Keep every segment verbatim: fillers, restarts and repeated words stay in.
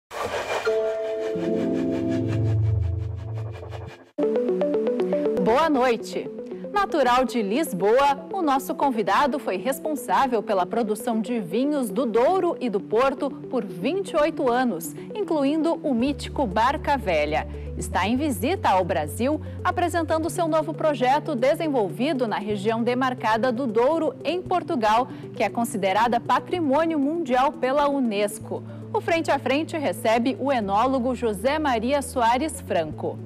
Boa noite. Natural de Lisboa, o nosso convidado foi responsável pela produção de vinhos do Douro e do Porto por vinte e oito anos, incluindo o mítico Barca Velha. Está em visita ao Brasil, apresentando seu novo projeto desenvolvido na região demarcada do Douro, em Portugal, que é considerada Patrimônio Mundial pela Unesco. O Frente a Frente recebe o enólogo José Maria Soares Franco.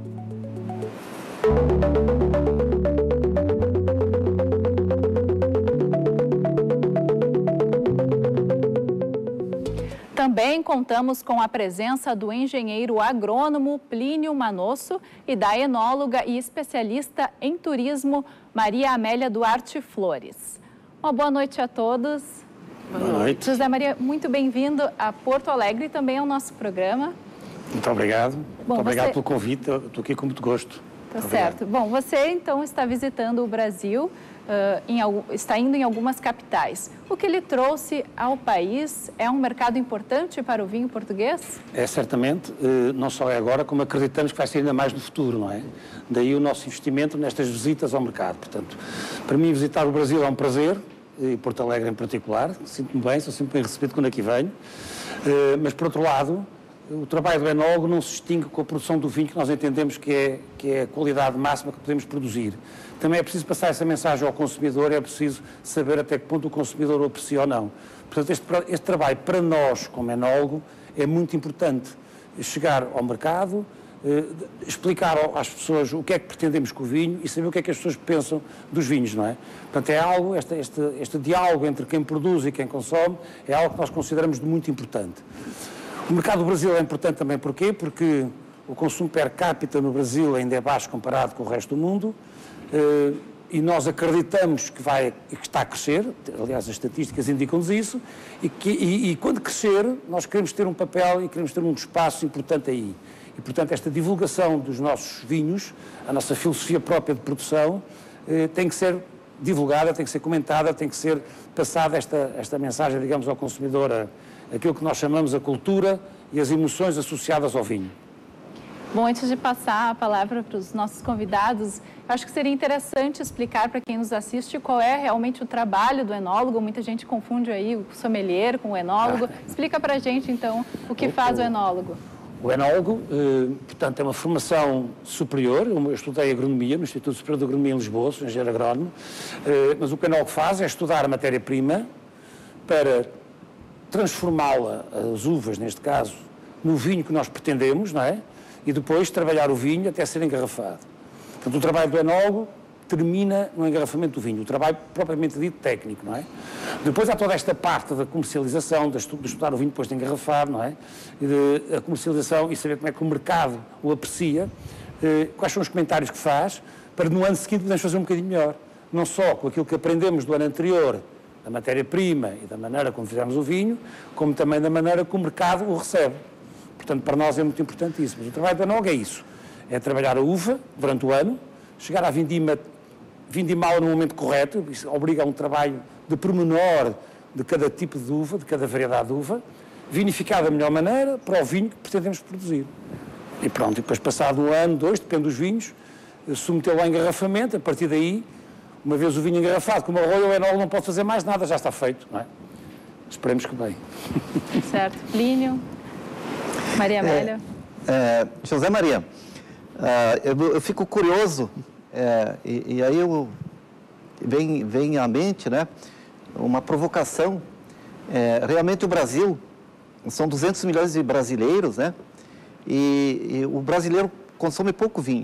Também contamos com a presença do engenheiro agrônomo Plínio Manosso e da enóloga e especialista em turismo Maria Amélia Duarte Flores. Uma boa noite a todos. Boa noite. José Maria, muito bem-vindo a Porto Alegre e também ao nosso programa. Muito obrigado. Bom, muito obrigado você... pelo convite. Eu estou aqui com muito gosto. Tá certo. Bom, você então está visitando o Brasil, uh, em, está indo em algumas capitais. O que lhe trouxe ao país é um mercado importante para o vinho português? É, certamente. Não só é agora, como acreditamos que vai ser ainda mais no futuro, não é? Daí o nosso investimento nestas visitas ao mercado. Portanto, para mim visitar o Brasil é um prazer, e Porto Alegre em particular. Sinto-me bem, sou sempre bem recebido quando aqui venho. Mas, por outro lado, o trabalho do enólogo não se extingue com a produção do vinho que nós entendemos que é, que é a qualidade máxima que podemos produzir. Também é preciso passar essa mensagem ao consumidor, é preciso saber até que ponto o consumidor o aprecia ou não. Portanto, este, este trabalho para nós, como enólogo, é muito importante. Chegar ao mercado, eh, explicar às pessoas o que é que pretendemos com o vinho e saber o que é que as pessoas pensam dos vinhos, não é? Portanto, é algo, este, este, este diálogo entre quem produz e quem consome, é algo que nós consideramos de muito importante. O mercado do Brasil é importante também porquê? Porque o consumo per capita no Brasil ainda é baixo comparado com o resto do mundo e nós acreditamos que, vai, que está a crescer, aliás as estatísticas indicam-nos isso, e, que, e, e quando crescer nós queremos ter um papel e queremos ter um espaço importante aí. E portanto esta divulgação dos nossos vinhos, a nossa filosofia própria de produção, tem que ser divulgada, tem que ser comentada, tem que ser passada esta, esta mensagem, digamos, ao consumidor, a, aquilo que nós chamamos a cultura e as emoções associadas ao vinho. Bom, antes de passar a palavra para os nossos convidados, acho que seria interessante explicar para quem nos assiste qual é realmente o trabalho do enólogo. Muita gente confunde aí o sommelier com o enólogo. Ah. Explica para a gente, então, o que o, faz o enólogo. O enólogo, eh, portanto, é uma formação superior. Eu estudei agronomia no Instituto Superior de Agronomia em Lisboa, sou engenheiro agrónomo, eh, mas o que o enólogo faz é estudar a matéria-prima para transformá-la, as uvas neste caso, no vinho que nós pretendemos, não é? E depois trabalhar o vinho até ser engarrafado. Portanto, o trabalho do enólogo termina no engarrafamento do vinho, o trabalho propriamente dito técnico, não é? Depois há toda esta parte da comercialização, de estudar o vinho depois de engarrafar, não é? E de, a comercialização e saber como é que o mercado o aprecia, eh, quais são os comentários que faz, para no ano seguinte podermos fazer um bocadinho melhor. Não só com aquilo que aprendemos do ano anterior, da matéria-prima e da maneira como fizemos o vinho, como também da maneira que o mercado o recebe. Portanto, para nós é muito importante isso. Mas o trabalho do enólogo é isso. É trabalhar a uva durante o ano, chegar à vindima, vindimá-la no momento correto, isso obriga a um trabalho de pormenor de cada tipo de uva, de cada variedade de uva, vinificar da melhor maneira para o vinho que pretendemos produzir. E pronto, e depois passado um ano, dois, depende dos vinhos, submetê-lo ao engarrafamento, a partir daí, uma vez o vinho engarrafado, como a rolha, o enólogo não pode fazer mais nada, já está feito, não é? Esperemos que bem. Certo. Plínio, Maria Amélia. É, é, José Maria, é, eu, eu fico curioso, é, e, e aí eu, vem, vem à mente, né, uma provocação. É, realmente o Brasil, são duzentos milhões de brasileiros, né, e, e o brasileiro consome pouco vinho.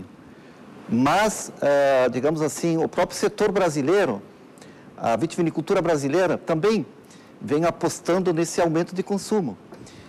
Mas, é, digamos assim, o próprio setor brasileiro, a vitivinicultura brasileira, também vem apostando nesse aumento de consumo.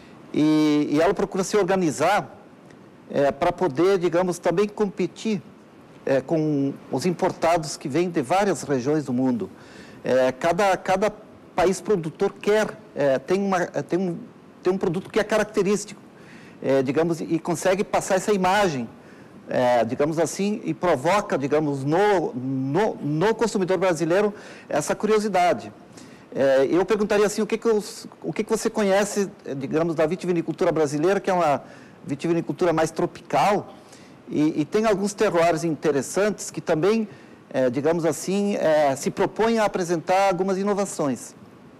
E, e ela procura se organizar é, para poder, digamos, também competir é, com os importados que vêm de várias regiões do mundo. É, cada, cada país produtor quer, é, tem, uma, tem, um, tem um produto que é característico, é, digamos, e consegue passar essa imagem, é, digamos assim, e provoca, digamos, no, no, no consumidor brasileiro essa curiosidade. É, eu perguntaria assim, o que, que, os, o que, que você conhece, digamos, da vitivinicultura brasileira, que é uma vitivinicultura mais tropical, e, e tem alguns terroirs interessantes que também, é, digamos assim, é, se propõem a apresentar algumas inovações.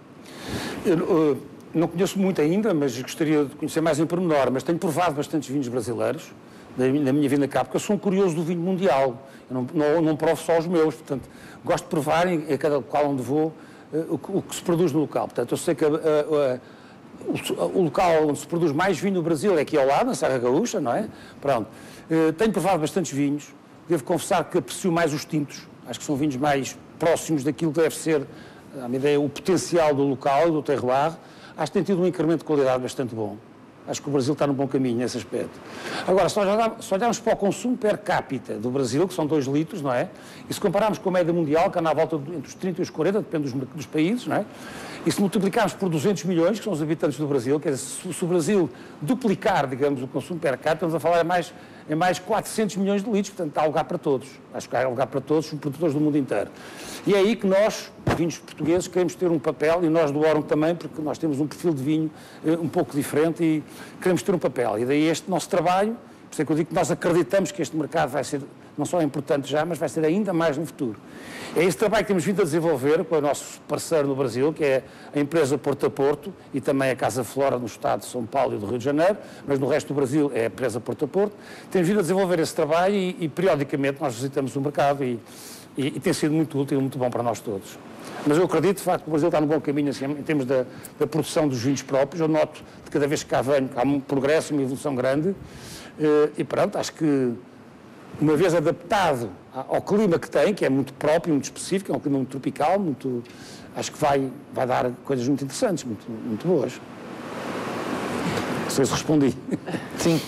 Eu, eu não conheço muito ainda, mas gostaria de conhecer mais em pormenor, mas tenho provado bastantes vinhos brasileiros na minha vinda cá, porque eu sou um curioso do vinho mundial. Eu não, não, não provo só os meus, portanto, gosto de provar em, em cada qual onde vou uh, o, o que se produz no local. Portanto, eu sei que uh, uh, o, o local onde se produz mais vinho no Brasil é aqui ao lado, na Serra Gaúcha, não é? Pronto. Uh, tenho provado bastantes vinhos. Devo confessar que aprecio mais os tintos. Acho que são vinhos mais próximos daquilo que deve ser, à minha ideia, o potencial do local, do terroir. Acho que tem tido um incremento de qualidade bastante bom. Acho que o Brasil está no bom caminho nesse aspecto. Agora, se nós olharmos para o consumo per capita do Brasil, que são dois litros, não é? E se compararmos com a média mundial, que anda à volta de, entre os trinta e os quarenta, depende dos, dos países, não é? E se multiplicarmos por duzentos milhões, que são os habitantes do Brasil, quer dizer, se, se o Brasil duplicar, digamos, o consumo per capita, estamos a falar em mais, em mais quatrocentos milhões de litros, portanto, há lugar para todos. Acho que há lugar para todos, os produtores do mundo inteiro. E é aí que nós, vinhos portugueses, queremos ter um papel, e nós do Aurum também, porque nós temos um perfil de vinho eh, um pouco diferente e queremos ter um papel. E daí este nosso trabalho, por isso é que eu digo que nós acreditamos que este mercado vai ser não só importante já, mas vai ser ainda mais no futuro. É esse trabalho que temos vindo a desenvolver com o nosso parceiro no Brasil, que é a empresa Porto a Porto e também a Casa Flora no estado de São Paulo e do Rio de Janeiro, mas no resto do Brasil é a empresa Porto a Porto. Temos vindo a desenvolver esse trabalho e, e periodicamente nós visitamos o mercado e, e, e tem sido muito útil e muito bom para nós todos. Mas eu acredito, de facto, que o Brasil está no bom caminho assim, em termos da, da produção dos vinhos próprios. Eu noto de cada vez que cá venho que há um progresso, uma evolução grande e pronto, acho que uma vez adaptado ao clima que tem, que é muito próprio, muito específico, é um clima muito tropical, muito, acho que vai, vai dar coisas muito interessantes, muito, muito boas. Não sei se respondi. Sim.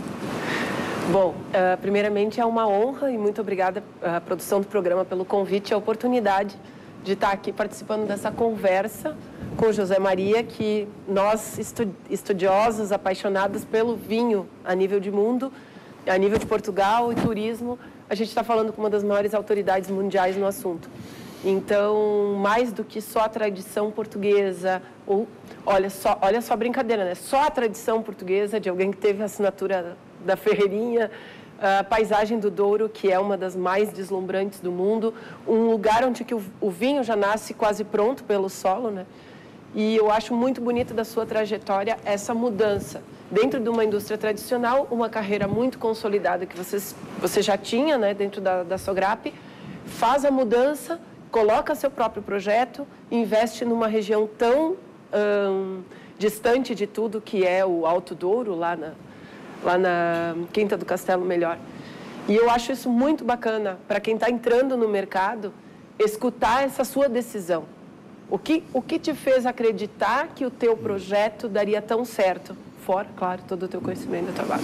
Bom, uh, primeiramente é uma honra e muito obrigada à produção do programa pelo convite e a oportunidade de estar aqui participando dessa conversa com o José Maria, que nós, estudiosos, apaixonados pelo vinho a nível de mundo, a nível de Portugal e turismo, a gente está falando com uma das maiores autoridades mundiais no assunto. Então, mais do que só a tradição portuguesa, ou, olha só, olha só a brincadeira, né? Só a tradição portuguesa de alguém que teve a assinatura da Ferreirinha, a paisagem do Douro, que é uma das mais deslumbrantes do mundo, um lugar onde que o, o vinho já nasce quase pronto pelo solo, né? E eu acho muito bonito da sua trajetória essa mudança. Dentro de uma indústria tradicional, uma carreira muito consolidada que você, você já tinha, né, dentro da, da Sograp, faz a mudança, coloca seu próprio projeto, investe numa região tão hum, distante de tudo que é o Alto Douro, lá na, lá na Quinta do Castelo Melhor. E eu acho isso muito bacana para quem está entrando no mercado, escutar essa sua decisão. O que, o que te fez acreditar que o teu projeto daria tão certo? Fora, claro, todo o teu conhecimento e trabalho.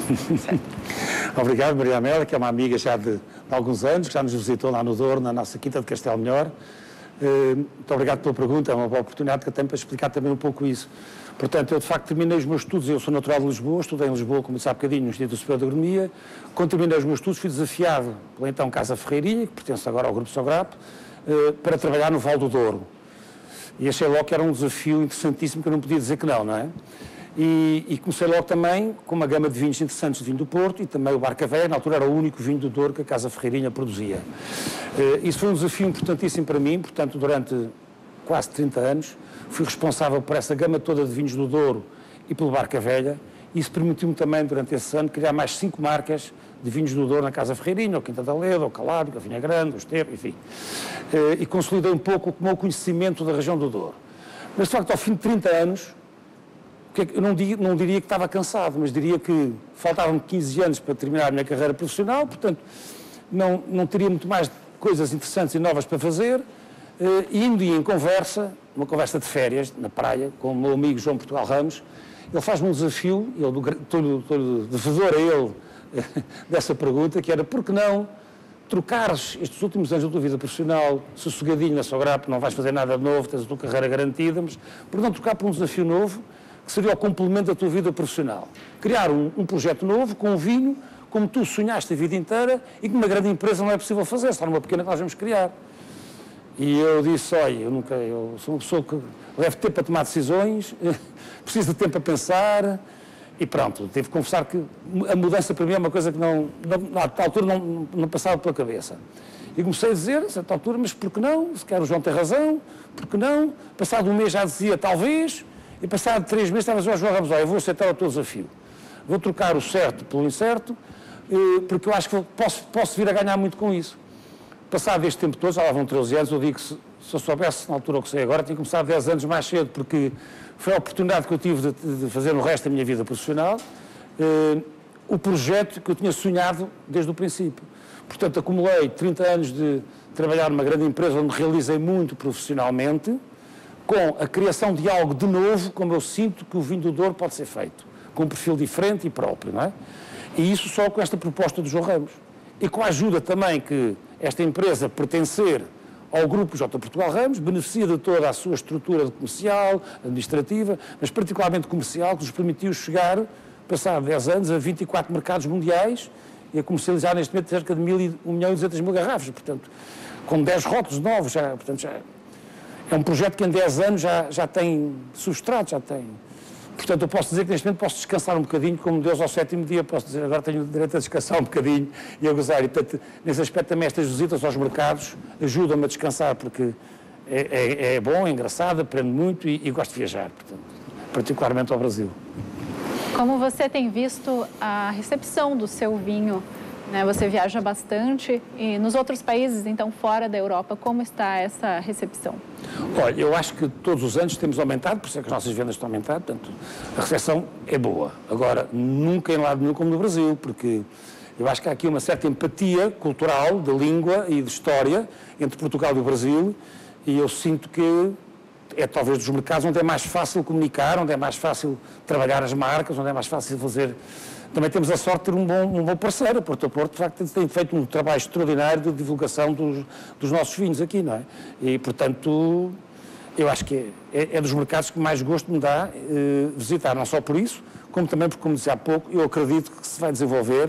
Obrigado, Maria Amélia, que é uma amiga já de, de alguns anos, que já nos visitou lá no Douro, na nossa Quinta de Castelo Melhor. Uh, muito obrigado pela pergunta, é uma boa oportunidade que eu tenho para explicar também um pouco isso. Portanto, eu de facto terminei os meus estudos, eu sou natural de Lisboa, estudei em Lisboa, como disse há bocadinho, no Instituto Superior de Agronomia. Quando terminei os meus estudos, fui desafiado pela então Casa Ferreirinha, que pertence agora ao Grupo Sograp, uh, para trabalhar no Val do Douro. E achei logo que era um desafio interessantíssimo, que eu não podia dizer que não, não é? E, e comecei logo também com uma gama de vinhos interessantes de vinho do Porto e também o Barca Velha, na altura era o único vinho do Douro que a Casa Ferreirinha produzia. Uh, isso foi um desafio importantíssimo para mim, portanto, durante quase trinta anos, fui responsável por essa gama toda de vinhos do Douro e pelo Barca Velha. Isso permitiu-me também, durante esse ano, criar mais cinco marcas de vinhos do Douro na Casa Ferreirinha, o Quinta da Leda, o Calábio, a Vinha Grande, o Estepe, enfim. Uh, e consolidei um pouco o meu conhecimento da região do Douro. Mas, de facto, ao fim de trinta anos, eu não diria, não diria que estava cansado, mas diria que faltavam quinze anos para terminar a minha carreira profissional, portanto, não, não teria muito mais coisas interessantes e novas para fazer. Uh, e um dia, em conversa, uma conversa de férias, na praia, com o meu amigo João Portugal Ramos, ele faz-me um desafio, e eu estou devedor a ele dessa pergunta, que era, por que não trocares estes últimos anos da tua vida profissional, sossegadinho na Sograp, não vais fazer nada de novo, tens a tua carreira garantida, mas por que não trocar por um desafio novo, que seria o complemento da tua vida profissional? Criar um, um projeto novo, com um vinho, como tu sonhaste a vida inteira, e que uma grande empresa não é possível fazer, só numa pequena que nós vamos criar. E eu disse, olha, eu nunca, eu sou uma pessoa que leva tempo para tomar decisões, preciso de tempo para pensar, e pronto, tive que confessar que a mudança para mim é uma coisa que não, não à tal altura não, não passava pela cabeça. E comecei a dizer, a certa altura, mas por que não? Se quer o João tem razão, por que não? Passado um mês já dizia talvez, e passado três meses estava a dizer ao João Ramos, olha, eu vou aceitar o teu desafio. Vou trocar o certo pelo incerto, porque eu acho que posso, posso vir a ganhar muito com isso. Passado este tempo todo, já lá vão treze anos, eu digo que se, se eu soubesse na altura o que sei agora, tinha começado dez anos mais cedo, porque foi a oportunidade que eu tive de, de fazer no resto da minha vida profissional, eh, o projeto que eu tinha sonhado desde o princípio. Portanto, acumulei trinta anos de trabalhar numa grande empresa onde realizei muito profissionalmente, com a criação de algo de novo, como eu sinto que o vinho do Douro pode ser feito, com um perfil diferente e próprio, não é? E isso só com esta proposta do João Ramos. E com a ajuda também que esta empresa pertencer ao Grupo J. Portugal Ramos, beneficia de toda a sua estrutura comercial, administrativa, mas particularmente comercial, que nos permitiu chegar, passado dez anos, a vinte e quatro mercados mundiais e a comercializar neste momento cerca de um milhão e duzentas mil garrafas, portanto, com dez rótulos novos, já, portanto, já é um projeto que em dez anos já, já tem substrato, já tem... Portanto, eu posso dizer que neste momento posso descansar um bocadinho, como Deus ao sétimo dia, posso dizer, agora tenho o direito a descansar um bocadinho e a gozar. E, portanto, nesse aspecto também estas visitas aos mercados ajudam-me a descansar, porque é, é, é bom, é engraçado, aprendo muito e, e gosto de viajar, portanto, particularmente ao Brasil. Como você tem visto a recepção do seu vinho, né? Você viaja bastante e nos outros países, então fora da Europa, como está essa recepção? Olha, eu acho que todos os anos temos aumentado, por isso é que as nossas vendas estão a aumentar, portanto, a recepção é boa. Agora, nunca em lado nenhum como no Brasil, porque eu acho que há aqui uma certa empatia cultural, de língua e de história entre Portugal e o Brasil, e eu sinto que é talvez dos mercados onde é mais fácil comunicar, onde é mais fácil trabalhar as marcas, onde é mais fácil fazer... Também temos a sorte de ter um bom, um bom parceiro, a Porto a Porto, de facto, tem feito um trabalho extraordinário de divulgação dos, dos nossos vinhos aqui, não é? E, portanto, eu acho que é, é, é dos mercados que mais gosto me dá eh, visitar, não só por isso, como também porque, como disse há pouco, eu acredito que se vai desenvolver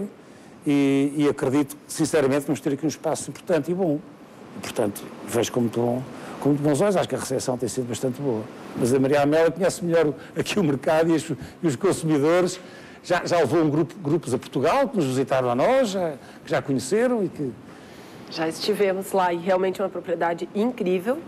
e, e acredito, sinceramente, que vamos ter aqui um espaço importante e bom. E, portanto, vejo com muito, bom, com muito bons olhos, acho que a recepção tem sido bastante boa. Mas a Maria Amélia conhece melhor aqui o mercado e os, e os consumidores. Já, já levou um grupo, grupos a Portugal, que nos visitaram a nós, já, que já conheceram e que... Já estivemos lá e realmente é uma propriedade incrível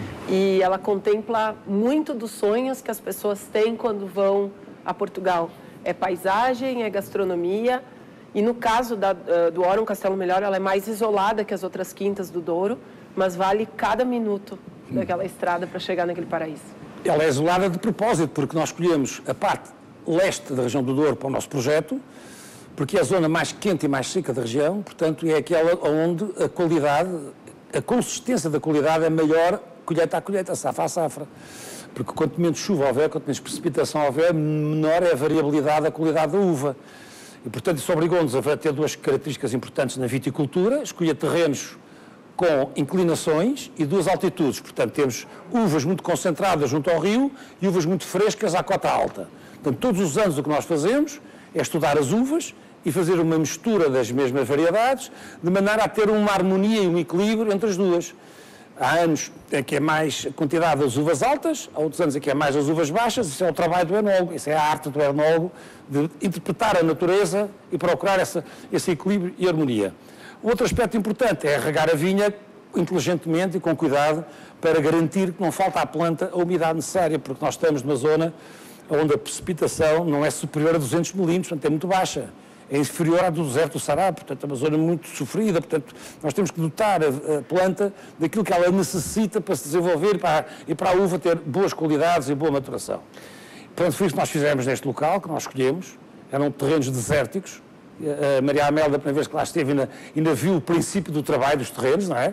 e ela contempla muito dos sonhos que as pessoas têm quando vão a Portugal. É paisagem, é gastronomia e no caso da, do Órum Castelo Melhor, ela é mais isolada que as outras quintas do Douro, mas vale cada minuto daquela estrada para chegar naquele paraíso. Ela é isolada de propósito, porque nós escolhemos a parte leste da região do Douro para o nosso projeto, porque é a zona mais quente e mais seca da região, portanto é aquela onde a qualidade, a consistência da qualidade é maior colheita a colheita, safra a safra. Porque quanto menos chuva houver, quanto menos precipitação houver, menor é a variabilidade da qualidade da uva. E portanto isso obrigou-nos a ter duas características importantes na viticultura, escolher terrenos com inclinações e duas altitudes. Portanto temos uvas muito concentradas junto ao rio e uvas muito frescas à cota alta. Portanto, todos os anos o que nós fazemos é estudar as uvas e fazer uma mistura das mesmas variedades, de maneira a ter uma harmonia e um equilíbrio entre as duas. Há anos em que é mais a quantidade das uvas altas, há outros anos em que é mais as uvas baixas, isso é o trabalho do enólogo, isso é a arte do enólogo, de interpretar a natureza e procurar essa, esse equilíbrio e harmonia. O outro aspecto importante é regar a vinha inteligentemente e com cuidado para garantir que não falta à planta a umidade necessária, porque nós estamos numa zona onde a precipitação não é superior a duzentos milímetros, portanto é muito baixa. É inferior à do deserto do Saara, portanto é uma zona muito sofrida, portanto nós temos que dotar a, a planta daquilo que ela necessita para se desenvolver para, e para a uva ter boas qualidades e boa maturação. Portanto, foi isso que nós fizemos neste local, que nós escolhemos, eram terrenos desérticos. A Maria Amélia, da primeira vez que lá esteve, ainda, ainda viu o princípio do trabalho dos terrenos, não é?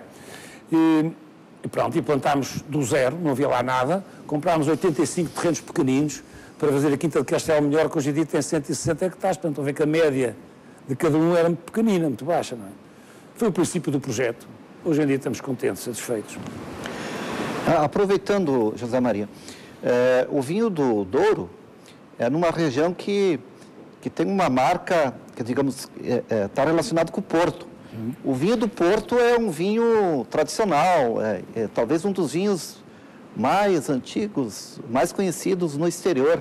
E, e pronto, e plantámos do zero, não havia lá nada, comprámos oitenta e cinco terrenos pequeninos, para fazer a Quinta de Castelo Melhor, que hoje em dia tem cento e sessenta hectares, portanto, a ver que a média de cada um era muito pequenina, muito baixa, não é? Foi o princípio do projeto. Hoje em dia estamos contentes, satisfeitos. Aproveitando, José Maria, é, o vinho do Douro é numa região que, que tem uma marca que, digamos, está é, é, relacionada com o Porto. Uhum. O vinho do Porto é um vinho tradicional, é, é talvez um dos vinhos mais antigos, mais conhecidos no exterior,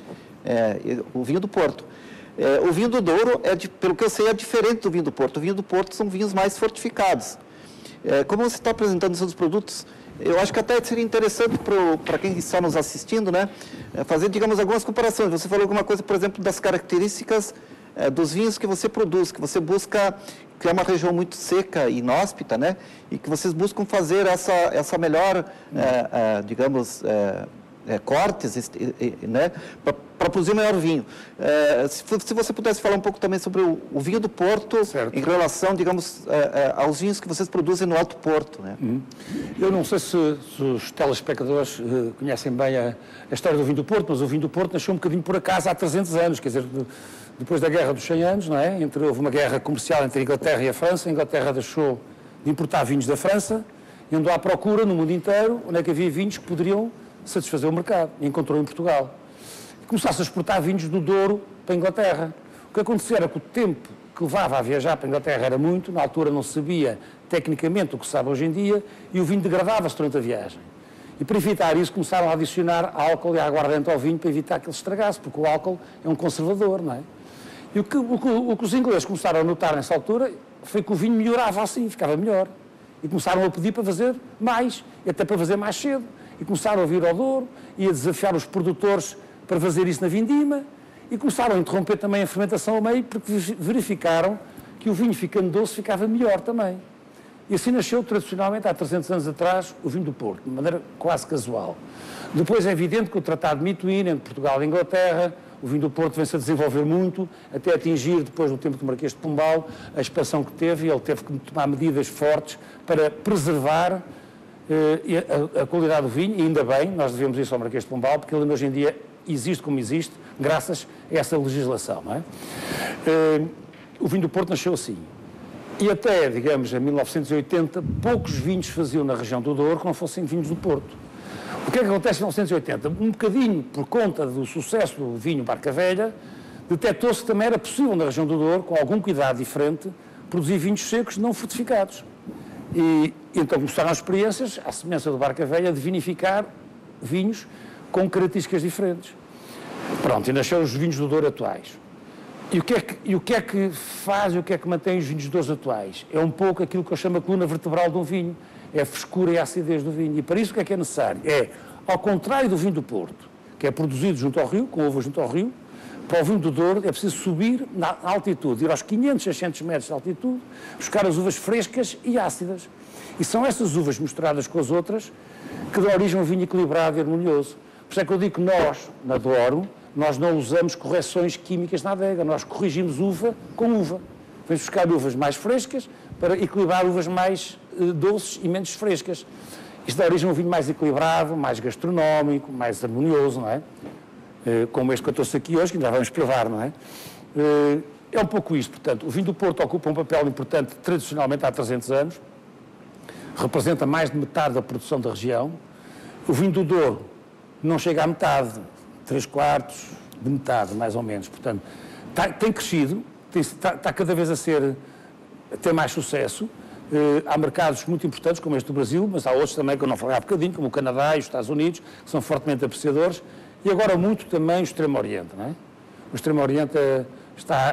é, o vinho do Porto. É, o vinho do Douro, é de, pelo que eu sei, é diferente do vinho do Porto. O vinho do Porto são vinhos mais fortificados. É, como você está apresentando os seus produtos, eu acho que até seria interessante para quem está nos assistindo, né, fazer, digamos, algumas comparações. Você falou alguma coisa, por exemplo, das características é, dos vinhos que você produz, que você busca, que é uma região muito seca e inóspita, né, e que vocês buscam fazer essa, essa melhor, hum. é, é, digamos, é, é, cortes, né, para produzir o melhor vinho. É, se, se você pudesse falar um pouco também sobre o, o vinho do Porto, certo, em relação, digamos, é, é, aos vinhos que vocês produzem no Alto Porto, né? Hum. Eu não sei se, se os telespectadores uh, conhecem bem a, a história do vinho do Porto, mas o vinho do Porto nasceu um bocadinho por acaso há trezentos anos, quer dizer, de, depois da Guerra dos cem anos, não é? Entre, houve uma guerra comercial entre a Inglaterra e a França. A Inglaterra deixou de importar vinhos da França e andou à procura no mundo inteiro onde é que havia vinhos que poderiam satisfazer o mercado, e encontrou em Portugal. E começasse a exportar vinhos do Douro para a Inglaterra. O que aconteceu era que o tempo que levava a viajar para a Inglaterra era muito, na altura não se sabia tecnicamente o que se sabe hoje em dia, e o vinho degradava-se durante a viagem. E para evitar isso começaram a adicionar álcool e aguardente ao vinho para evitar que ele se estragasse, porque o álcool é um conservador, não é? E o que, o, que, o que os ingleses começaram a notar nessa altura foi que o vinho melhorava assim, ficava melhor. E começaram a pedir para fazer mais, e até para fazer mais cedo. E começaram a vir ao Douro e a desafiar os produtores para fazer isso na vindima, e começaram a interromper também a fermentação ao meio, porque verificaram que o vinho, ficando doce, ficava melhor também. E assim nasceu, tradicionalmente, há trezentos anos atrás, o vinho do Porto, de maneira quase casual. Depois é evidente que o Tratado de Mituína, entre Portugal e Inglaterra, o vinho do Porto vem-se a desenvolver muito, até atingir, depois do tempo do Marquês de Pombal, a expansão que teve, e ele teve que tomar medidas fortes para preservar uh, a, a qualidade do vinho, e ainda bem, nós devemos isso ao Marquês de Pombal, porque ele hoje em dia existe como existe, graças a essa legislação, não é? Uh, o vinho do Porto nasceu assim. E até, digamos, em mil novecentos e oitenta, poucos vinhos faziam na região do Douro que não fossem vinhos do Porto. O que é que acontece em mil novecentos e oitenta? Um bocadinho por conta do sucesso do vinho Barca Velha, detectou-se que também era possível na região do Douro, com algum cuidado diferente, produzir vinhos secos não fortificados. E então começaram as experiências, à semelhança do Barca Velha, de vinificar vinhos com características diferentes. Pronto, e nasceram os vinhos do Douro atuais. E o, que é que, e o que é que faz e o que é que mantém os vinhos do Douro atuais? É um pouco aquilo que eu chamo a coluna vertebral de um vinho. É a frescura e a acidez do vinho. E para isso o que é que é necessário? É, ao contrário do vinho do Porto, que é produzido junto ao rio, com uvas junto ao rio, para o vinho do Douro é preciso subir na altitude, ir aos quinhentos, seiscentos metros de altitude, buscar as uvas frescas e ácidas. E são essas uvas misturadas com as outras que dão origem a um vinho equilibrado e harmonioso. Por isso é que eu digo que nós, na Douro, nós não usamos correções químicas na adega, nós corrigimos uva com uva. Vamos buscar uvas mais frescas para equilibrar uvas mais uh, doces e menos frescas. Isto dá origem a um vinho mais equilibrado, mais gastronómico, mais harmonioso, não é? Uh, como este que eu trouxe aqui hoje, que ainda vamos provar, não é? Uh, é um pouco isto, portanto, o vinho do Porto ocupa um papel importante tradicionalmente há trezentos anos, representa mais de metade da produção da região. O vinho do Douro não chega à metade, três quartos de metade, mais ou menos, portanto, tá, tem crescido, está, está cada vez a ser, a ter mais sucesso. Uh, há mercados muito importantes, como este do Brasil, mas há outros também que eu não falei há bocadinho, como o Canadá e os Estados Unidos, que são fortemente apreciadores, e agora muito também o Extremo Oriente, não é? O Extremo Oriente uh, está a,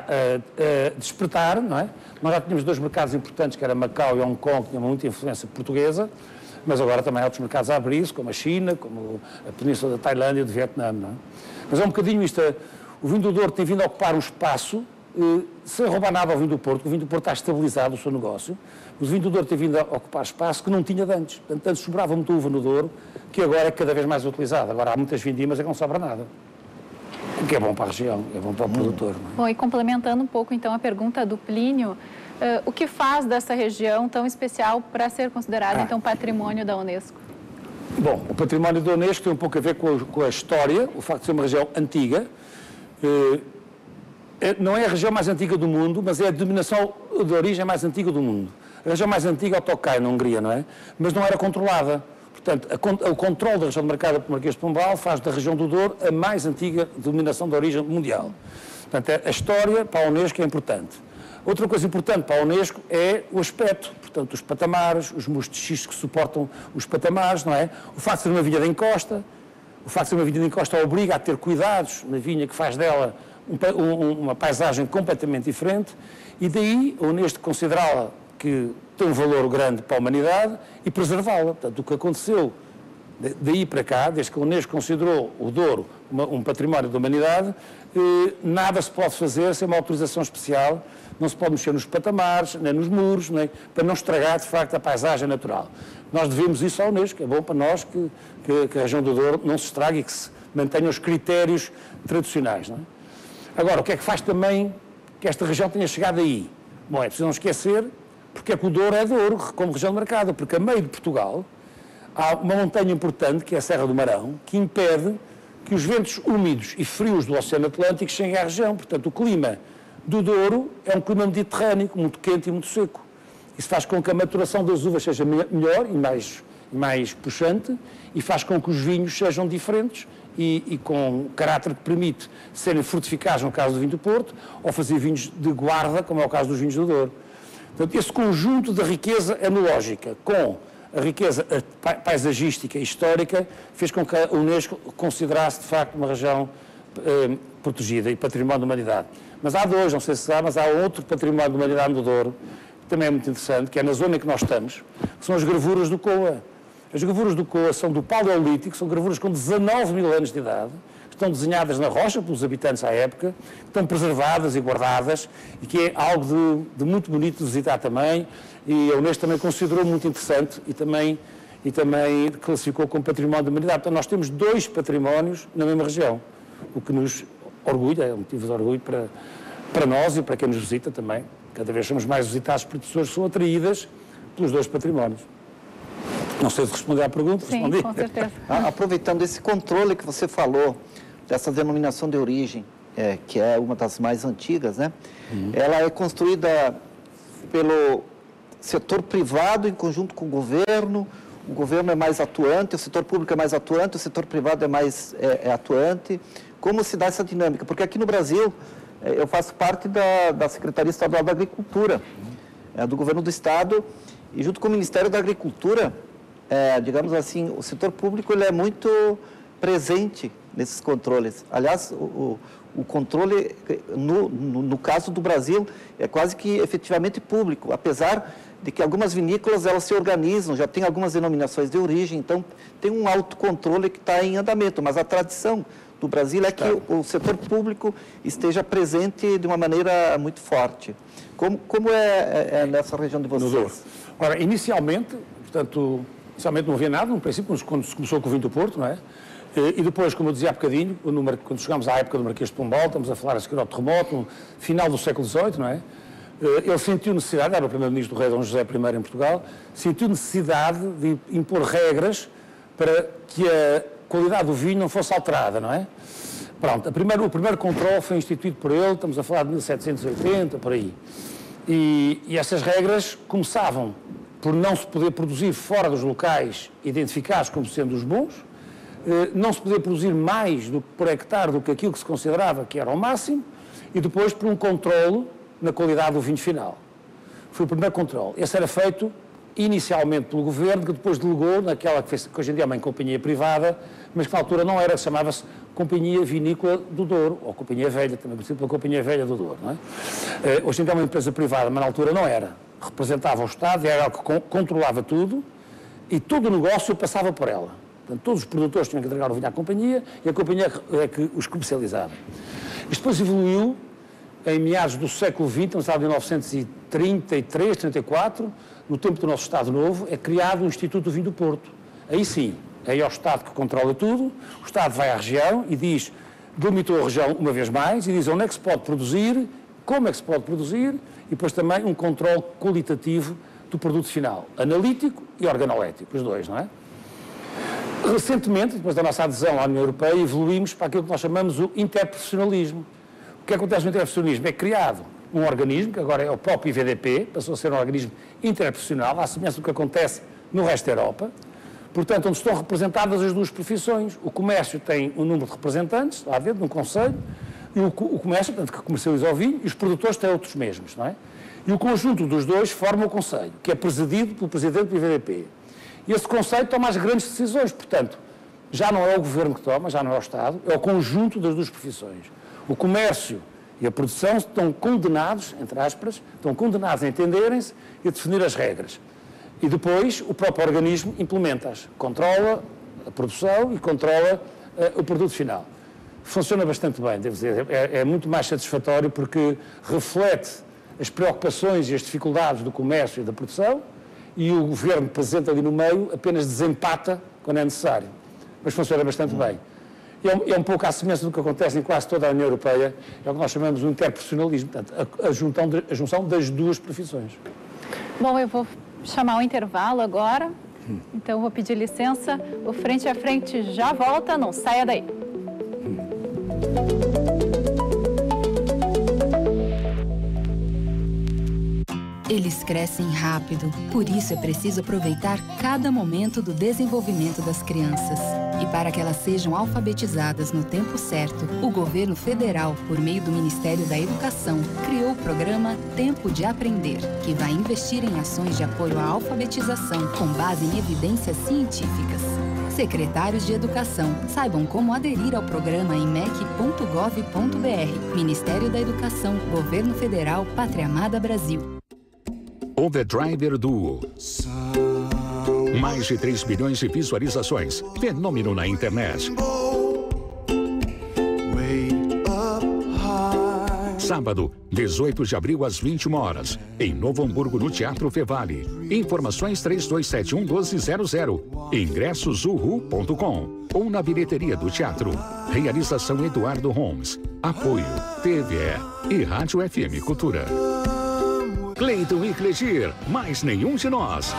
a despertar, não é? Nós já tínhamos dois mercados importantes, que era Macau e Hong Kong, que tinham muita influência portuguesa, mas agora também há outros mercados a abrir-se, como a China, como a Península da Tailândia e do Vietnã, não é? Mas é um bocadinho isto, o vinho do Douro tem vindo a ocupar um espaço, eh, sem roubar nada ao vinho do Porto, porque o vinho do Porto está estabilizado o seu negócio, mas o vinho do Douro tem vindo a ocupar espaço que não tinha de antes. Portanto, antes sobrava muita uva no Douro, que agora é cada vez mais utilizada. Agora há muitas vindimas e não sobra nada. O que é bom para a região, é bom para o hum. produtor. Não é? Bom, e complementando um pouco, então, a pergunta do Plínio, Uh, o que faz dessa região tão especial para ser considerada, ah. então, patrimônio da Unesco? Bom, o património da Unesco tem um pouco a ver com a, com a história, o facto de ser uma região antiga. Uh, é, não é a região mais antiga do mundo, mas é a denominação de origem mais antiga do mundo. A região mais antiga é o Tokaj, na Hungria, não é? Mas não era controlada. Portanto, a, o controle da região demarcada pelo Marquês de Pombal faz da região do Douro a mais antiga denominação de origem mundial. Portanto, a história para a Unesco é importante. Outra coisa importante para a Unesco é o aspecto, portanto, os patamares, os muros de xisto que suportam os patamares, não é? O facto de ser uma vinha de encosta, o facto de ser uma vinha de encosta obriga a ter cuidados na vinha que faz dela um, um, uma paisagem completamente diferente, e daí a Unesco considerá-la que tem um valor grande para a humanidade e preservá-la. Portanto, o que aconteceu daí para cá, desde que a Unesco considerou o Douro uma, um património da humanidade, eh, nada se pode fazer sem uma autorização especial, não se pode mexer nos patamares, nem nos muros, nem, para não estragar, de facto, a paisagem natural. Nós devemos isso à Unesco, é bom para nós que, que, que a região do Douro não se estrague e que se mantenham os critérios tradicionais. Não é? Agora, o que é que faz também que esta região tenha chegado aí? Bom, é preciso não esquecer porque é que o Douro é Douro, como região marcada, porque a meio de Portugal há uma montanha importante, que é a Serra do Marão, que impede que os ventos úmidos e frios do Oceano Atlântico cheguem à região. Portanto, o clima do Douro é um clima mediterrâneo, muito quente e muito seco. Isso faz com que a maturação das uvas seja melhor e mais, mais puxante, e faz com que os vinhos sejam diferentes e, e com caráter que permite serem frutificados, no caso do vinho do Porto, ou fazer vinhos de guarda, como é o caso dos vinhos do Douro. Portanto, esse conjunto de riqueza enológica com a riqueza paisagística e histórica fez com que a Unesco considerasse, de facto, uma região eh, protegida e património da humanidade. Mas há dois, não sei se sabe, mas há outro património da humanidade no Douro, que também é muito interessante, que é na zona em que nós estamos, que são as gravuras do Coa. As gravuras do Coa são do Paleolítico, são gravuras com dezanove mil anos de idade, estão desenhadas na rocha pelos habitantes à época, estão preservadas e guardadas, e que é algo de, de muito bonito de visitar também, e a Unesco também considerou muito interessante e também, e também classificou como património da humanidade. Portanto, nós temos dois patrimónios na mesma região, o que nos orgulha, é um motivo de orgulho para, para nós e para quem nos visita também. Cada vez somos mais visitados por pessoas que são atraídas pelos dois patrimónios. Não sei se responder à pergunta. Sim, respondi. com certeza. Aproveitando esse controle que você falou, dessa denominação de origem, é, que é uma das mais antigas, né? Uhum. Ela é construída pelo setor privado em conjunto com o governo. O governo é mais atuante, o setor público é mais atuante, o setor privado é mais é, é atuante. Como se dá essa dinâmica? Porque aqui no Brasil, é, eu faço parte da, da Secretaria Estadual da Agricultura, é, do governo do Estado, e junto com o Ministério da Agricultura, é, digamos assim, o setor público ele é muito presente nesses controles. Aliás, o, o, o controle, no, no, no caso do Brasil, é quase que efetivamente público, apesar de que algumas vinícolas elas se organizam, já tem algumas denominações de origem, então tem um autocontrole que está em andamento, mas a tradição do Brasil é que tá. o, o setor público esteja presente de uma maneira muito forte. Como, como é, é, é nessa região de vocês? Ora, inicialmente, portanto, inicialmente não havia nada, no princípio, quando se começou com o vinho do Porto, não é? E depois, como eu dizia há bocadinho, quando chegámos à época do Marquês de Pombal, estamos a falar a seguir ao terremoto, no final do século dezoito, não é? Ele sentiu necessidade, era o primeiro-ministro do rei Dom José I em Portugal, sentiu necessidade de impor regras para que a qualidade do vinho não fosse alterada, não é? Pronto, a primeiro, o primeiro controle foi instituído por ele, estamos a falar de mil setecentos e oitenta, por aí. E, e essas regras começavam por não se poder produzir fora dos locais identificados como sendo os bons, não se poder produzir mais do, por hectare do que aquilo que se considerava que era o máximo, e depois por um controlo na qualidade do vinho final. Foi o primeiro controle. Esse era feito inicialmente pelo governo, que depois delegou naquela que, fez, que hoje em dia é uma companhia privada, mas que na altura não era, chamava-se Companhia Vinícola do Douro, ou Companhia Velha, também conhecida pela Companhia Velha do Douro. Não é? Uh, hoje em dia é uma empresa privada, mas na altura não era. Representava o Estado, era ela que con controlava tudo, e todo o negócio passava por ela. Portanto, todos os produtores tinham que entregar o vinho à companhia, e a companhia é que os comercializava. Isto depois evoluiu, em meados do século vinte, no estado de mil novecentos e trinta e três, trinta e quatro, no tempo do nosso Estado Novo, é criado o Instituto do Vinho do Porto. Aí sim, aí é o Estado que controla tudo, o Estado vai à região e diz, delimitou a região uma vez mais, e diz onde é que se pode produzir, como é que se pode produzir, e depois também um controle qualitativo do produto final, analítico e organolético, os dois, não é? Recentemente, depois da nossa adesão à União Europeia, evoluímos para aquilo que nós chamamos o interprofissionalismo. O que acontece no interprofissionalismo é criado um organismo, que agora é o próprio I V D P, passou a ser um organismo interprofissional, à semelhança do que acontece no resto da Europa, portanto, onde estão representadas as duas profissões. O comércio tem um número de representantes, lá dentro, num conselho, e o, o comércio, portanto, que comercializa o vinho, e os produtores têm outros mesmos, não é? E o conjunto dos dois forma o Conselho, que é presidido pelo Presidente do I V D P. E esse Conselho toma as grandes decisões, portanto, já não é o Governo que toma, já não é o Estado, é o conjunto das duas profissões. O comércio e a produção estão condenados, entre aspas, estão condenados a entenderem-se e a definir as regras. E depois o próprio organismo implementa-as, controla a produção e controla uh, o produto final. Funciona bastante bem, devo dizer, é, é muito mais satisfatório porque reflete as preocupações e as dificuldades do comércio e da produção e o Governo presente ali no meio apenas desempata quando é necessário. Mas funciona bastante bem. É um, é um pouco à semelhança do que acontece em quase toda a União Europeia, é o que nós chamamos de interprofissionalismo, portanto, a, a, juntão de, a junção das duas profissões. Bom, eu vou chamar um intervalo agora, hum. então vou pedir licença. O Frente a Frente já volta, não saia daí. Hum. Eles crescem rápido, por isso é preciso aproveitar cada momento do desenvolvimento das crianças. E para que elas sejam alfabetizadas no tempo certo, o governo federal, por meio do Ministério da Educação, criou o programa Tempo de Aprender, que vai investir em ações de apoio à alfabetização com base em evidências científicas. Secretários de Educação, saibam como aderir ao programa em mec ponto gov ponto br. Ministério da Educação, Governo Federal, Pátria Amada Brasil. Overdriver Duo. Mais de três bilhões de visualizações. Fenômeno na internet. Sábado, dezoito de abril, às vinte e uma horas. Em Novo Hamburgo, no Teatro Fevale. Informações três dois sete um, um dois zero zero. Ingressos uhu ponto com. Ou na bilheteria do teatro. Realização Eduardo Holmes. Apoio T V E e Rádio F M Cultura. Cleiton e Clegir, mais nenhum de nós.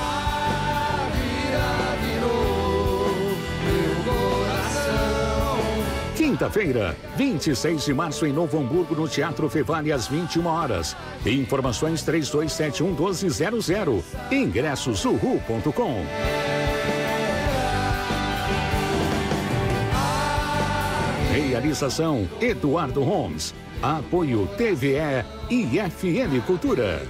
Quinta-feira, vinte e seis de março, em Novo Hamburgo, no Teatro Fevale, às vinte e uma horas. Informações três dois sete um, um dois zero zero. Ingressos uhu ponto com. Realização Eduardo Holmes. Apoio T V E e F M Cultura.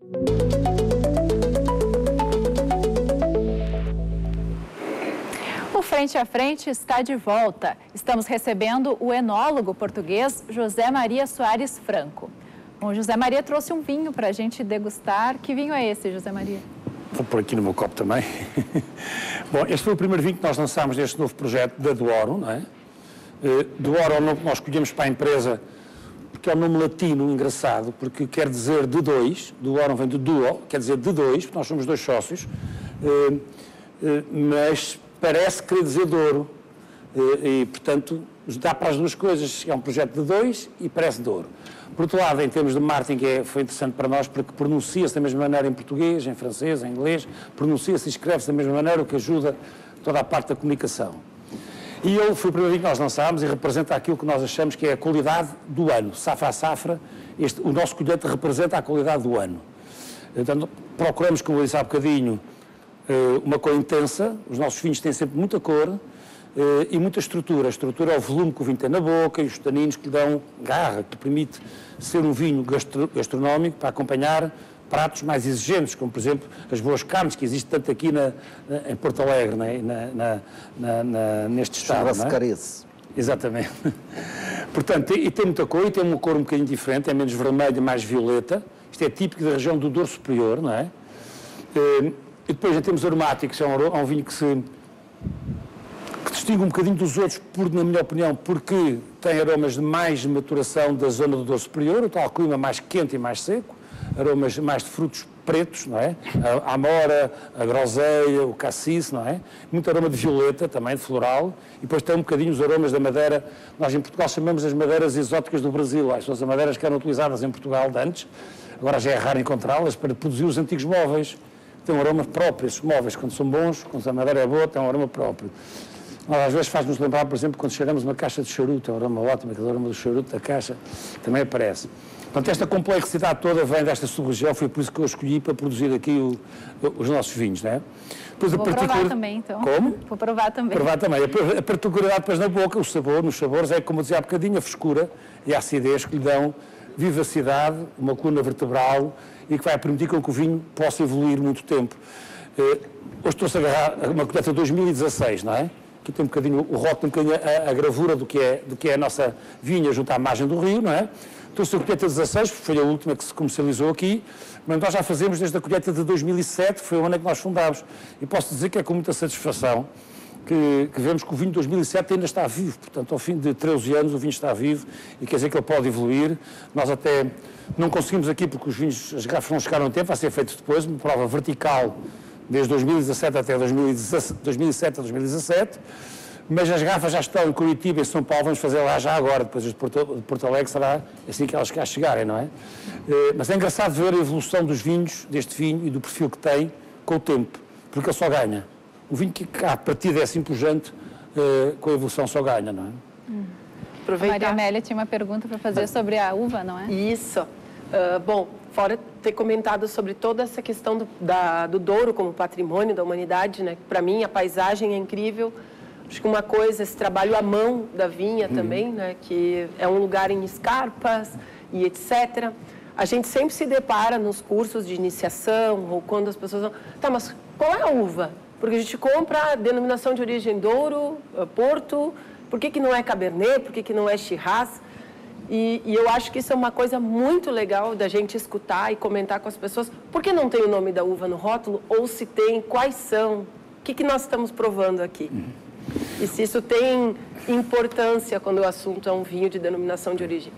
O Frente a Frente está de volta. Estamos recebendo o enólogo português José Maria Soares Franco. Bom, José Maria trouxe um vinho para a gente degustar. Que vinho é esse, José Maria? Vou pôr aqui no meu copo também. Bom, este foi o primeiro vinho que nós lançámos deste novo projeto da Douro, não é? Douro é o nome que nós escolhemos para a empresa, porque é um nome latino engraçado, porque quer dizer de dois. Douro vem de duo, quer dizer de dois, porque nós somos dois sócios, mas parece querer dizer Douro. E, portanto, dá para as duas coisas. É um projeto de dois e parece Douro. Por outro lado, em termos de marketing, é, foi interessante para nós, porque pronuncia-se da mesma maneira em português, em francês, em inglês, pronuncia-se e escreve-se da mesma maneira, o que ajuda toda a parte da comunicação. E ele foi o primeiro vinho que nós lançámos e representa aquilo que nós achamos que é a qualidade do ano. Safra a safra, este, o nosso colhete representa a qualidade do ano. Então, procuramos, como eu disse há bocadinho, uma cor intensa. Os nossos vinhos têm sempre muita cor e muita estrutura. A estrutura é o volume que o vinho tem na boca e os taninos que lhe dão garra, que permite ser um vinho gastro, gastronómico para acompanhar pratos mais exigentes, como, por exemplo, as boas carnes que existem tanto aqui na, na, em Porto Alegre, né? na, na, na, na, neste estado. Não é? Exatamente. Portanto, e tem muita cor, e tem uma cor um bocadinho diferente, é menos vermelha, mais violeta. Isto é típico da região do Douro Superior, não é? E depois, em termos aromáticos, é um, é um vinho que se que distingue um bocadinho dos outros, por, na minha opinião, porque tem aromas de mais maturação da zona do Douro Superior, o tal clima mais quente e mais seco, aromas mais de frutos pretos, não é? A amora, a groselha, o cacice, não é? Muito aroma de violeta, também de floral, e depois tem um bocadinho os aromas da madeira. Nós em Portugal chamamos as madeiras exóticas do Brasil, as suas madeiras que eram utilizadas em Portugal de antes, agora já é raro encontrá-las, para produzir os antigos móveis. Tem um aroma próprio, esses móveis, quando são bons, quando a madeira é boa, tem um aroma próprio. Às vezes faz-nos lembrar, por exemplo, quando cheiramos uma caixa de charuto, é um aroma ótimo, aquele aroma do charuto da caixa também aparece. Portanto, esta complexidade toda vem desta sub-região, foi por isso que eu escolhi para produzir aqui o, os nossos vinhos, não é? Depois, Vou a particular... provar também, então. Como? Vou provar também. Provar também. A particularidade depois na boca, o sabor, nos sabores, é como eu dizia há bocadinho, a frescura e a acidez que lhe dão vivacidade, uma coluna vertebral e que vai permitir com que o vinho possa evoluir muito tempo. Uh, hoje trouxe a uma colheita de dois mil e dezasseis, não é? Aqui tem um bocadinho, o rótulo, um bocadinho a, a gravura do que, é, do que é a nossa vinha junto à margem do rio, não é? Trouxe a colheita de dezasseis, foi a última que se comercializou aqui, mas nós já fazemos desde a colheita de dois mil e sete, que foi o ano em que nós fundámos. E posso dizer que é com muita satisfação que, que vemos que o vinho de dois mil e sete ainda está vivo, portanto, ao fim de treze anos o vinho está vivo e quer dizer que ele pode evoluir. Nós até não conseguimos aqui porque os vinhos, as garrafas não chegaram a tempo, vai ser feito depois, uma prova vertical desde dois mil e dezassete até dois mil e sete a dois mil e dezassete, mas as garrafas já estão em Curitiba e em São Paulo, vamos fazer lá já agora, depois de Porto, de Porto Alegre será assim que elas cá chegarem, não é? Uh, mas é engraçado ver a evolução dos vinhos, deste vinho e do perfil que tem com o tempo, porque ele só ganha. O vinho que a partida é assim pujante, uh, com a evolução só ganha, não é? Hum. A Maria Amélia tinha uma pergunta para fazer sobre a uva, não é? Isso. Uh, bom, fora ter comentado sobre toda essa questão do, da, do Douro como patrimônio da humanidade, né? Para mim, a paisagem é incrível. Acho que uma coisa, esse trabalho à mão da vinha uhum. também, né? Que é um lugar em escarpas e etcétera. A gente sempre se depara nos cursos de iniciação ou quando as pessoas vão... Tá, mas qual é a uva? Porque a gente compra a denominação de origem Douro, Porto, por que que não é Cabernet, por que que não é Shiraz? E, e eu acho que isso é uma coisa muito legal da gente escutar e comentar com as pessoas. Por que não tem o nome da uva no rótulo? Ou se tem, quais são? O que que nós estamos provando aqui? Uhum. E se isso tem importância quando o assunto é um vinho de denominação de origem?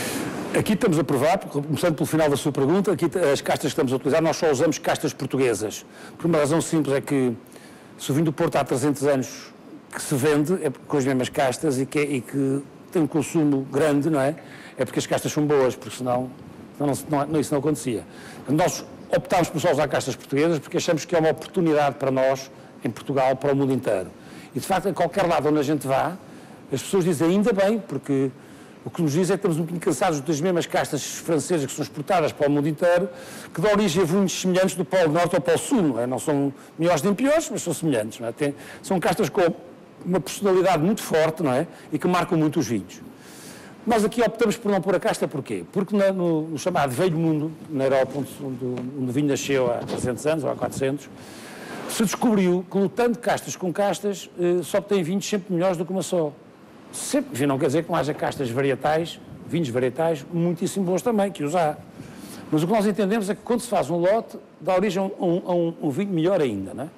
Aqui estamos a provar, começando pelo final da sua pergunta, aqui as castas que estamos a utilizar, nós só usamos castas portuguesas. Por uma razão simples, é que se o vinho do Porto há trezentos anos que se vende, é com as mesmas castas e que, e que tem um consumo grande, não é? É porque as castas são boas, porque senão, senão não, não, isso não acontecia. Nós optámos por só usar castas portuguesas porque achamos que é uma oportunidade para nós, em Portugal, para o mundo inteiro. E, de facto, em qualquer lado onde a gente vá, as pessoas dizem ainda bem, porque o que nos dizem é que estamos um bocadinho cansados das mesmas castas francesas que são exportadas para o mundo inteiro, que dão origem a vinhos semelhantes do Polo Norte ao Polo Sul, não é? Não são melhores nem piores, mas são semelhantes, não é? Tem, são castas com uma personalidade muito forte, não é? E que marcam muito os vinhos. Nós aqui optamos por não pôr a casta, porquê? Porque na, no, no chamado Velho Mundo, na Europa, onde, onde o vinho nasceu há trezentos anos ou há quatrocentos, se descobriu que, lutando castas com castas, eh, só tem vinhos sempre melhores do que uma só. Sempre, não quer dizer que não haja castas varietais, vinhos varietais, muitíssimo bons também, que os há. Mas o que nós entendemos é que quando se faz um lote, dá origem a um, a um, um vinho melhor ainda, não é?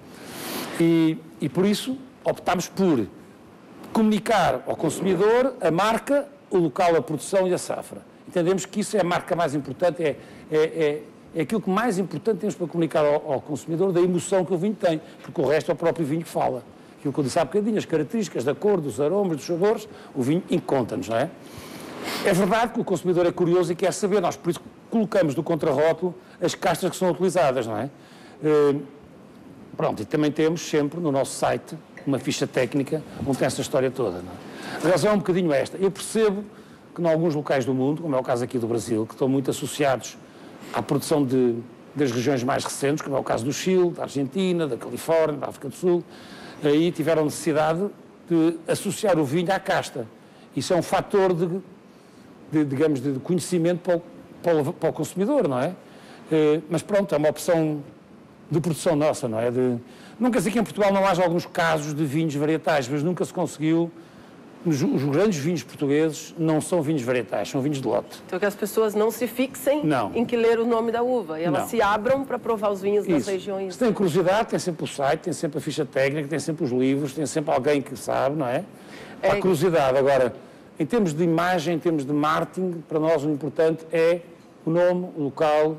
E, e por isso optámos por comunicar ao consumidor a marca, o local, a produção e a safra. Entendemos que isso é a marca mais importante, é, é, é, é aquilo que mais importante temos para comunicar ao, ao consumidor da emoção que o vinho tem, porque o resto é o próprio vinho que fala. Aquilo que eu disse há bocadinho, as características da cor, dos aromas, dos sabores, o vinho conta-nos, não é? É verdade que o consumidor é curioso e quer saber, nós por isso colocamos no contrarótulo as castas que são utilizadas, não é? Uh, pronto, e também temos sempre no nosso site uma ficha técnica onde tem essa história toda, não é? A razão é um bocadinho esta. Eu percebo que em alguns locais do mundo, como é o caso aqui do Brasil, que estão muito associados à produção de, das regiões mais recentes, como é o caso do Chile, da Argentina, da Califórnia, da África do Sul, aí tiveram necessidade de associar o vinho à casta. Isso é um fator de, de digamos, de conhecimento para o, para, o, para o consumidor, não é? Eh, mas pronto, é uma opção de produção nossa, não é? De, não quer dizer que em Portugal não haja alguns casos de vinhos varietais, mas nunca se conseguiu. Os, os grandes vinhos portugueses não são vinhos varietais, são vinhos de lote. Então que as pessoas não se fixem não. em que ler o nome da uva, e elas não. se abram para provar os vinhos das Isso. regiões. Se tem curiosidade, tem sempre o site, tem sempre a ficha técnica, tem sempre os livros, tem sempre alguém que sabe, não é? Há é... curiosidade. Agora, em termos de imagem, em termos de marketing, para nós o importante é o nome, o local,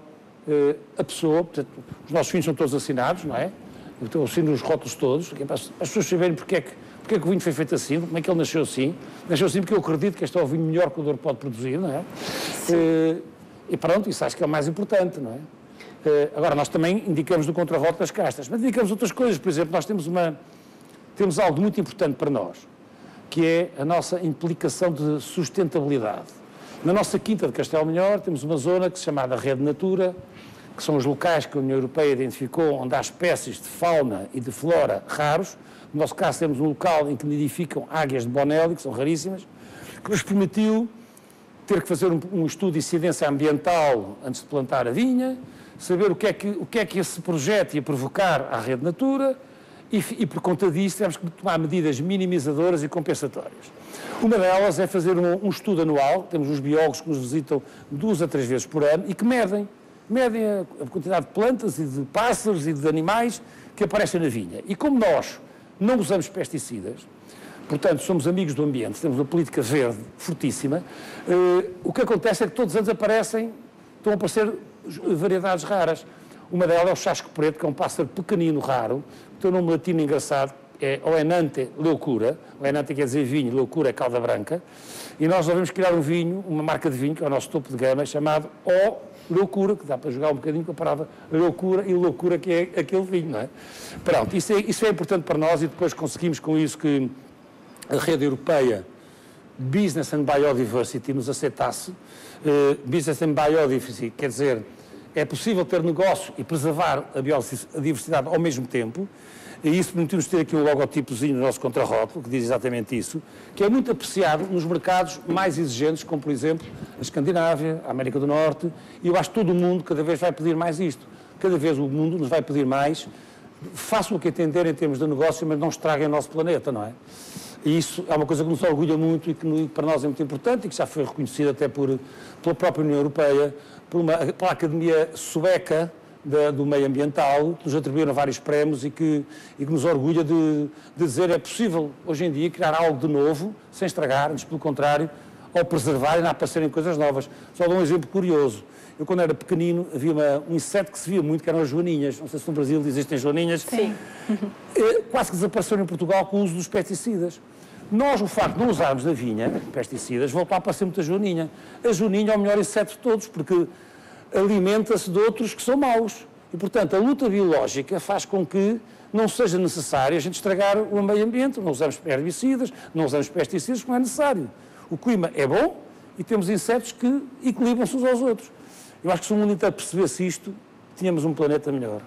a pessoa. Portanto, os nossos vinhos são todos assinados, não é? Eu assino os rótulos todos, para as pessoas saberem porque é que Porque é que o vinho foi feito assim? Como é que ele nasceu assim? Nasceu assim porque eu acredito que este é o vinho melhor que o Douro pode produzir, não é? Uh, e pronto, isso acho que é o mais importante, não é? Uh, agora, nós também indicamos no contrarótulo das castas, mas indicamos outras coisas. Por exemplo, nós temos, uma, temos algo muito importante para nós, que é a nossa implicação de sustentabilidade. Na nossa quinta de Castelo Melhor temos uma zona que se chama a Rede Natura, que são os locais que a União Europeia identificou onde há espécies de fauna e de flora raros. No nosso caso temos um local em que nidificam águias de Bonelli, que são raríssimas, que nos permitiu ter que fazer um, um estudo de incidência ambiental antes de plantar a vinha, saber o que é que, o que, é que esse projeto ia provocar à Rede Natura e, e por conta disso tivemos que tomar medidas minimizadoras e compensatórias. Uma delas é fazer um, um estudo anual, temos uns biólogos que nos visitam duas a três vezes por ano e que medem, medem a, a quantidade de plantas e de pássaros e de animais que aparecem na vinha. E como nós não usamos pesticidas, portanto somos amigos do ambiente, temos uma política verde fortíssima, eh, o que acontece é que todos os anos aparecem, estão a aparecer variedades raras. Uma delas é o chasco preto, que é um pássaro pequenino, raro, que tem um nome latino engraçado, é Oenanthe leucura. Oenanthe quer dizer vinho, leucura é cauda branca, e nós devemos criar um vinho, uma marca de vinho, que é o nosso topo de gama, chamado O Loucura, que dá para jogar um bocadinho com a palavra loucura e loucura que é aquele vinho, não é? Pronto, isso é, isso é importante para nós e depois conseguimos com isso que a rede europeia Business and Biodiversity nos aceitasse. Uh, Business and Biodiversity quer dizer, é possível ter negócio e preservar a biodiversidade ao mesmo tempo, e isso permitiu-nos ter aqui um logotipozinho no nosso contrarrótulo, que diz exatamente isso, que é muito apreciado nos mercados mais exigentes, como por exemplo a Escandinávia, a América do Norte, e eu acho que todo o mundo cada vez vai pedir mais isto. Cada vez o mundo nos vai pedir mais, façam o que entender em termos de negócio, mas não estraguem o nosso planeta, não é? E isso é uma coisa que nos orgulha muito e que para nós é muito importante e que já foi reconhecido até por, pela própria União Europeia, por uma, pela Academia Sueca da, do Meio Ambiental, que nos atribuíram vários prémios e que, e que nos orgulha de, de dizer que é possível, hoje em dia, criar algo de novo, sem estragar, antes pelo contrário, ao preservar e não aparecerem coisas novas. Só dou um exemplo curioso. Eu, quando era pequenino, havia uma, um inseto que se via muito, que eram as joaninhas. Não sei se no Brasil existem joaninhas. Sim. Quase que desapareceram em Portugal com o uso dos pesticidas. Nós, o facto de não usarmos na vinha pesticidas, voltou a aparecer muita joaninha. A joaninha é o melhor inseto de todos, porque alimenta-se de outros que são maus. E, portanto, a luta biológica faz com que não seja necessário a gente estragar o meio ambiente. Não usamos herbicidas, não usamos pesticidas, como é necessário. O clima é bom e temos insetos que equilibram-se uns aos outros. Eu acho que se o mundo inteiro percebesse isto, tínhamos um planeta melhor.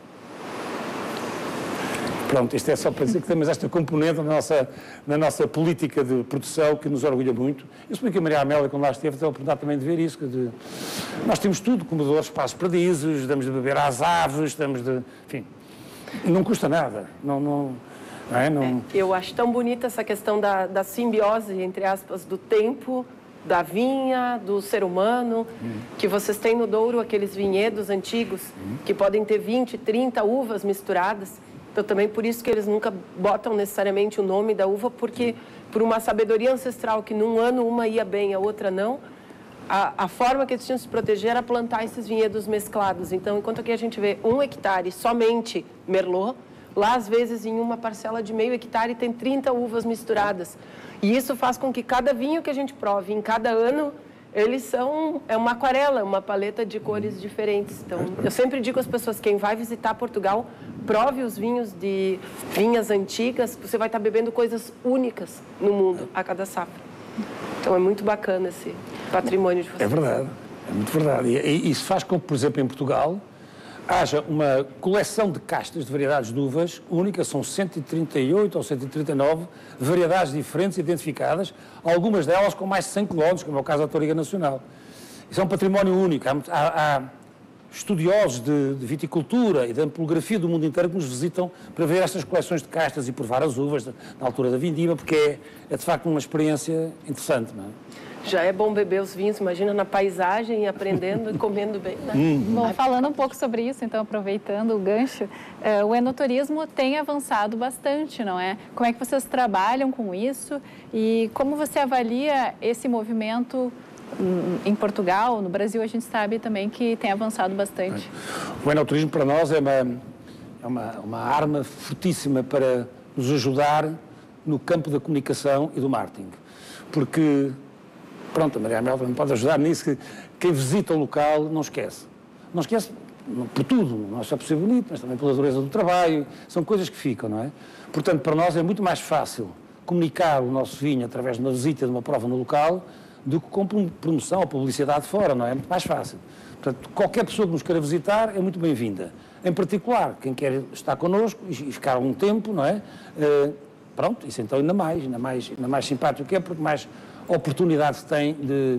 Pronto, isto é só para dizer que temos esta componente na nossa, na nossa política de produção que nos orgulha muito. Eu suponho que a Maria Amélia, quando lá esteve, tem a oportunidade também de ver isso. Que de, nós temos tudo, comedores, espaços perdizes, damos de beber às aves, damos de... Enfim, não custa nada. Não, não, não é? Não... É, eu acho tão bonita essa questão da, da simbiose, entre aspas, do tempo, da vinha, do ser humano, hum. que vocês têm no Douro aqueles vinhedos antigos, hum. que podem ter vinte, trinta uvas misturadas. Então, também por isso que eles nunca botam necessariamente o nome da uva, porque por uma sabedoria ancestral que num ano uma ia bem, a outra não, a, a forma que eles tinham de se proteger era plantar esses vinhedos mesclados. Então, enquanto aqui a gente vê um hectare somente Merlot, lá às vezes em uma parcela de meio hectare tem trinta uvas misturadas. E isso faz com que cada vinho que a gente prove em cada ano, eles são, é uma aquarela, uma paleta de cores diferentes. Então, eu sempre digo às pessoas, quem vai visitar Portugal, prove os vinhos de vinhas antigas, você vai estar bebendo coisas únicas no mundo, a cada safra. Então, é muito bacana esse patrimônio de vocês. É verdade, é muito verdade. E isso faz com que, por exemplo, em Portugal, haja uma coleção de castas de variedades de uvas única, são cento e trinta e oito ou cento e trinta e nove variedades diferentes identificadas, algumas delas com mais de cem quilómetros, como é o caso da Toriga Nacional. Isso é um património único. Há, há, há estudiosos de, de viticultura e de ampelografia do mundo inteiro que nos visitam para ver estas coleções de castas e provar as uvas na altura da vindima, porque é, é de facto uma experiência interessante, não é? Já é bom beber os vinhos, imagina na paisagem, aprendendo e comendo bem, né? Hum. Bom, falando um pouco sobre isso, então, aproveitando o gancho, uh, o enoturismo tem avançado bastante, não é? Como é que vocês trabalham com isso e como você avalia esse movimento um, em Portugal? No Brasil, a gente sabe também que tem avançado bastante. O enoturismo, para nós, é uma, é uma, uma arma fortíssima para nos ajudar no campo da comunicação e do marketing, porque... Pronto, a Maria Amélia me pode ajudar nisso, que quem visita o local não esquece. Não esquece por tudo, não é só por ser bonito, mas também pela dureza do trabalho, são coisas que ficam, não é? Portanto, para nós é muito mais fácil comunicar o nosso vinho através de uma visita, de uma prova no local, do que com promoção ou publicidade fora, não é? É muito mais fácil. Portanto, qualquer pessoa que nos queira visitar é muito bem-vinda. Em particular, quem quer estar connosco e ficar algum tempo, não é? Uh, pronto, isso então ainda mais, ainda mais, ainda mais simpático que é, porque mais oportunidade tem de,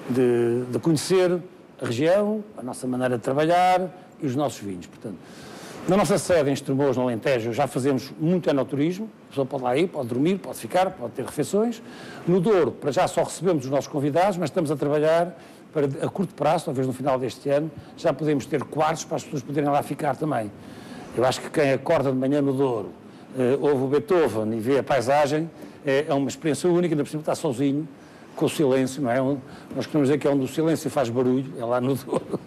de, de conhecer a região, a nossa maneira de trabalhar e os nossos vinhos. Portanto, na nossa sede em Estremoz, no Alentejo, já fazemos muito enoturismo. A pessoa pode lá ir, pode dormir, pode ficar, pode ter refeições. No Douro, para já só recebemos os nossos convidados, mas estamos a trabalhar para, a curto prazo, talvez no final deste ano, já podemos ter quartos para as pessoas poderem lá ficar também. Eu acho que quem acorda de manhã no Douro, uh, ouve o Beethoven e vê a paisagem, é, é uma experiência única, ainda por cima está sozinho, com o silêncio, não é? Um, nós queremos dizer que é onde o silêncio faz barulho, é lá no Douro.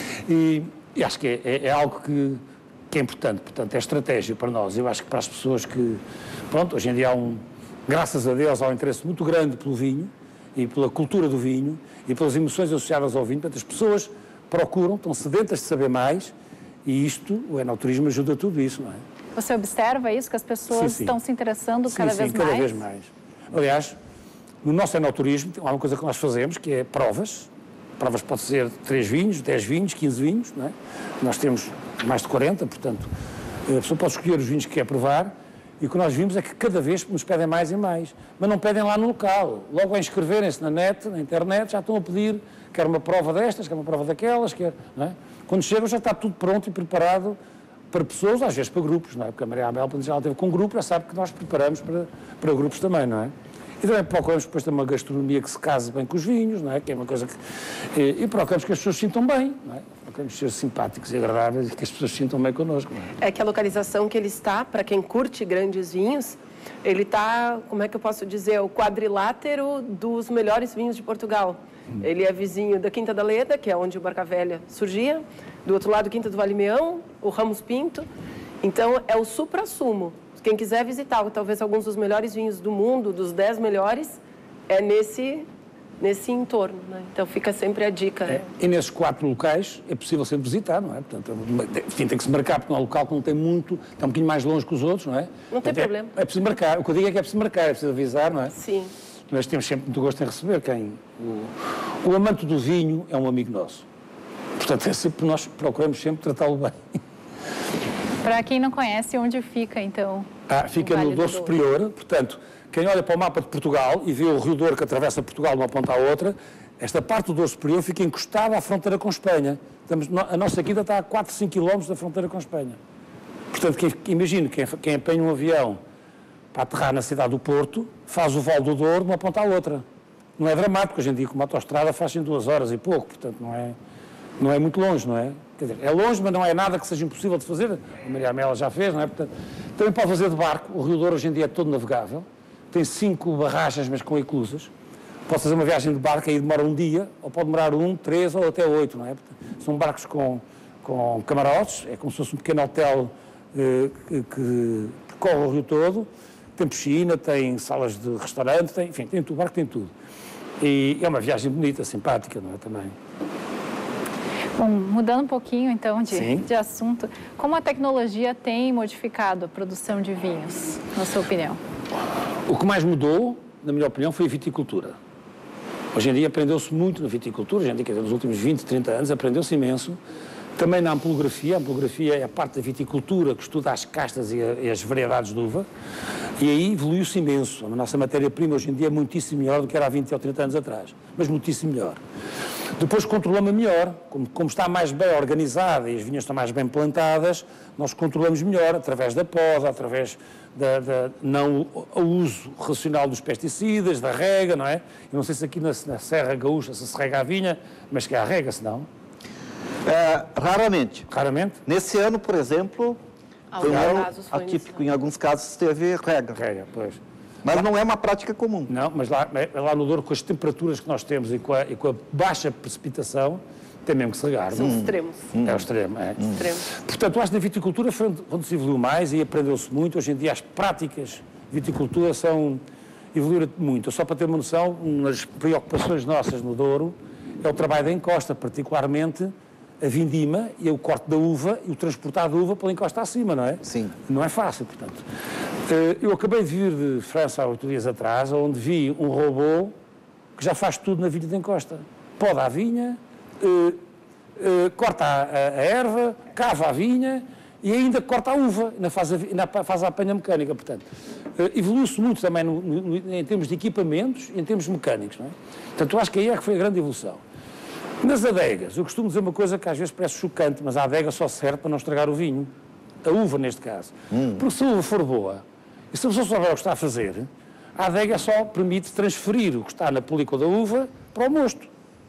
E, e acho que é, é, é algo que, que é importante, portanto, é estratégia para nós. Eu acho que para as pessoas que, pronto, hoje em dia há um, graças a Deus, há um interesse muito grande pelo vinho e pela cultura do vinho e pelas emoções associadas ao vinho. Portanto, as pessoas procuram, estão sedentas de saber mais e isto, o enoturismo ajuda a tudo isso, não é? Você observa isso, que as pessoas sim, sim. estão se interessando sim, cada sim, vez cada mais? vez mais. Aliás, no nosso enoturismo, há uma coisa que nós fazemos, que é provas. Provas pode ser três vinhos, dez vinhos, quinze vinhos, não é? Nós temos mais de quarenta, portanto, a pessoa pode escolher os vinhos que quer provar e o que nós vimos é que cada vez nos pedem mais e mais. Mas não pedem lá no local. Logo a inscreverem-se na net, na internet, já estão a pedir, quer uma prova destas, quer uma prova daquelas, quer, não é? Quando chegam já está tudo pronto e preparado para pessoas, às vezes para grupos, não é? Porque a Maria Abel, quando já teve com um grupo, já sabe que nós preparamos para, para grupos também, não é? E também procuramos depois ter uma gastronomia que se case bem com os vinhos, não é? Que é uma coisa que... E, e procuramos que as pessoas se sintam bem, não é? Procuramos ser simpáticos e agradáveis e que as pessoas se sintam bem connosco, não é? É que a localização que ele está, para quem curte grandes vinhos, ele está, como é que eu posso dizer, o quadrilátero dos melhores vinhos de Portugal. Hum. Ele é vizinho da Quinta da Leda, que é onde o Barca Velha surgia, do outro lado, Quinta do Vale Meão, o Ramos Pinto. Então, é o supra-sumo. Quem quiser visitar, talvez alguns dos melhores vinhos do mundo, dos dez melhores, é nesse, nesse entorno, né? Então fica sempre a dica. É, e nesses quatro locais é possível sempre visitar, não é? Portanto, enfim, tem que se marcar, porque não é um local que não tem muito, está um bocadinho mais longe que os outros, não é? Não tem Portanto, problema. É, é preciso marcar. O que eu digo é que é preciso marcar, é preciso avisar, não é? Sim. Mas temos sempre muito gosto em receber quem... O, o amante do vinho é um amigo nosso. Portanto, é sempre, nós procuramos sempre tratá-lo bem. Para quem não conhece, onde fica, então? Ah, fica no Douro Superior, portanto, quem olha para o mapa de Portugal e vê o Rio Douro que atravessa Portugal de uma ponta à outra, esta parte do Douro Superior fica encostada à fronteira com Espanha. Estamos, a nossa quinta está a quatro, cinco quilómetros da fronteira com Espanha. Portanto, quem, imagine, quem, quem apanha um avião para aterrar na cidade do Porto, faz o Val do Douro de uma ponta à outra. Não é dramático, hoje em dia, com uma autoestrada faz em duas horas e pouco, portanto, não é, não é muito longe, não é? Quer dizer, é longe, mas não é nada que seja impossível de fazer. A Maria Amela já fez, não é? Portanto, também pode fazer de barco. O Rio Douro hoje em dia é todo navegável. Tem cinco barragens, mas com eclusas. Pode fazer uma viagem de barco, aí demora um dia, ou pode demorar um, três ou até oito, não é? Portanto, são barcos com, com camarotes, é como se fosse um pequeno hotel eh, que, que percorre o rio todo. Tem piscina, tem salas de restaurante, tem, enfim, tem tudo, o barco tem tudo. E é uma viagem bonita, simpática, não é? Também. Bom, mudando um pouquinho, então, de, de assunto, como a tecnologia tem modificado a produção de vinhos, na sua opinião? O que mais mudou, na minha opinião, foi a viticultura. Hoje em dia aprendeu-se muito na viticultura, hoje em dia, quer dizer, nos últimos vinte, trinta anos, aprendeu-se imenso. Também na ampelografia, a ampelografia é a parte da viticultura que estuda as castas e, a, e as variedades de uva, e aí evoluiu-se imenso. A nossa matéria-prima hoje em dia é muitíssimo melhor do que era há vinte ou trinta anos atrás, mas muitíssimo melhor. Depois controlamos melhor, como, como está mais bem organizada e as vinhas estão mais bem plantadas, nós controlamos melhor, através da poda, através da, da não o uso racional dos pesticidas, da rega, não é? Eu não sei se aqui na, na Serra Gaúcha se, se rega a vinha, mas que há rega, se não? É, raramente. Raramente? Nesse ano, por exemplo, foi um ano atípico. Em alguns casos teve rega. Rega, pois. Mas não é uma prática comum. Não, mas lá, lá no Douro, com as temperaturas que nós temos e com a, e com a baixa precipitação, tem mesmo que se regar. São hum. extremos. É o extremo, é. Hum. Extremo. Portanto, eu acho que na viticultura foi onde, onde se evoluiu mais e aprendeu-se muito. Hoje em dia as práticas de viticultura são, evoluíram muito. Só para ter uma noção, uma das preocupações nossas no Douro é o trabalho da encosta, particularmente a vindima e o corte da uva e o transportar da uva pela encosta acima, não é? Sim. Não é fácil, portanto. Eu acabei de vir de França há oito dias atrás, onde vi um robô que já faz tudo na vinha de encosta. Poda a vinha, uh, uh, corta a, a, a erva, cava a vinha e ainda corta a uva, na faz a, na, faz a apanha mecânica, portanto. Uh, evolui-se muito também no, no, em termos de equipamentos e em termos mecânicos, não é? Portanto, eu acho que aí é que foi a grande evolução. Nas adegas, eu costumo dizer uma coisa que às vezes parece chocante, mas a adega só serve para não estragar o vinho. A uva, neste caso. Hum. Porque se a uva for boa, e se a pessoa souber o que está a fazer, a adega só permite transferir o que está na película da uva para o mosto.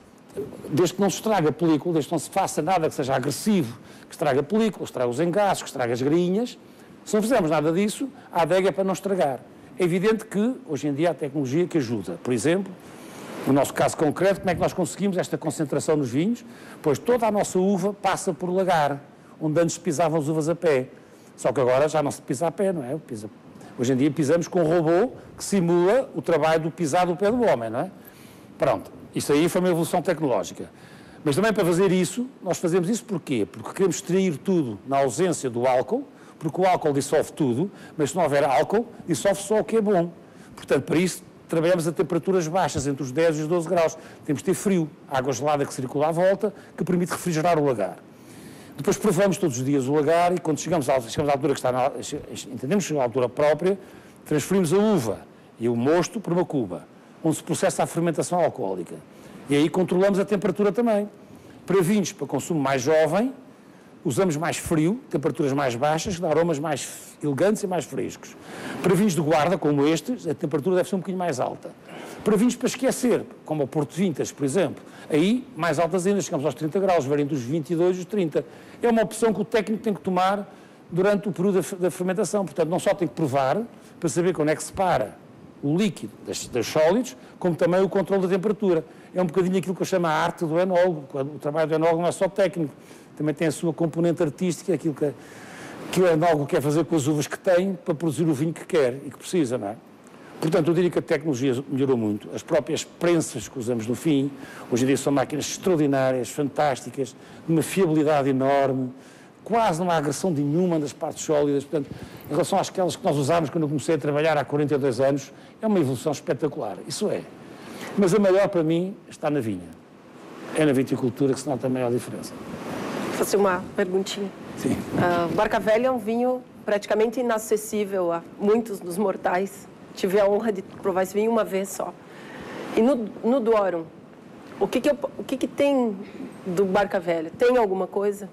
Desde que não se estraga a película, desde que não se faça nada que seja agressivo, que estraga a película, que estraga os engassos, que estraga as grainhas, se não fizermos nada disso, a adega é para não estragar. É evidente que, hoje em dia, há tecnologia que ajuda. Por exemplo, no nosso caso concreto, como é que nós conseguimos esta concentração nos vinhos? Pois toda a nossa uva passa por lagar, onde antes pisavam as uvas a pé. Só que agora já não se pisa a pé, não é? Pisa... Hoje em dia pisamos com um robô que simula o trabalho do pisar do pé do homem, não é? Pronto, isso aí foi uma evolução tecnológica. Mas também para fazer isso, nós fazemos isso porquê? Porque queremos extrair tudo na ausência do álcool, porque o álcool dissolve tudo, mas se não houver álcool, dissolve só o que é bom. Portanto, para isso, trabalhamos a temperaturas baixas, entre os dez e os doze graus. Temos de ter frio, água gelada que circula à volta, que permite refrigerar o lagar. Depois provamos todos os dias o lagar e quando chegamos à, chegamos à altura que está na, entendemos que chegamos à altura própria, transferimos a uva e o mosto para uma cuba, onde se processa a fermentação alcoólica. E aí controlamos a temperatura também. Para vinhos para consumo mais jovem, usamos mais frio, temperaturas mais baixas, que dá aromas mais elegantes e mais frescos. Para vinhos de guarda, como estes, a temperatura deve ser um bocadinho mais alta. Para vinhos para esquecer, como o Porto Vintage, por exemplo, aí, mais altas ainda, chegamos aos trinta graus, variam dos vinte e dois e os trinta. É uma opção que o técnico tem que tomar durante o período da, da fermentação. Portanto, não só tem que provar, para saber quando é que se para o líquido das, das sólidos, como também o controle da temperatura. É um bocadinho aquilo que eu chamo a arte do enólogo. O trabalho do enólogo não é só técnico, também tem a sua componente artística, aquilo que, que o enólogo quer fazer com as uvas que tem para produzir o vinho que quer e que precisa, não é? Portanto, eu diria que a tecnologia melhorou muito. As próprias prensas que usamos no fim, hoje em dia são máquinas extraordinárias, fantásticas, de uma fiabilidade enorme, quase não há agressão de nenhuma das partes sólidas. Portanto, em relação àquelas que nós usámos quando eu comecei a trabalhar há quarenta e dois anos, é uma evolução espetacular. Isso é. Mas a maior para mim está na vinha. É na viticultura que se nota a maior diferença. Vou fazer uma perguntinha. Sim. Uh, Barca Velha é um vinho praticamente inacessível a muitos dos mortais. Tive a honra de provar esse vinho uma vez só. E no, no Douro, o que que, eu, o que que tem do Barca Velha? Tem alguma coisa?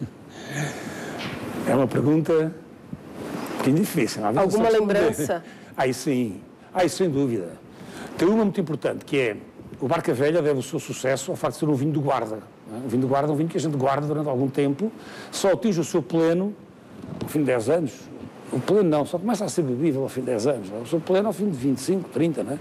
É uma pergunta bem difícil. Não? Alguma lembrança? Aí sim, aí sem dúvida. Tem uma muito importante, que é o Barca Velha deve o seu sucesso ao facto de ser um vinho de guarda. O vinho de guarda é um vinho que a gente guarda durante algum tempo, só atinge o seu pleno ao fim de dez anos. O pleno não, só começa a ser bebível ao fim de dez anos. O seu pleno ao fim de vinte e cinco, trinta, não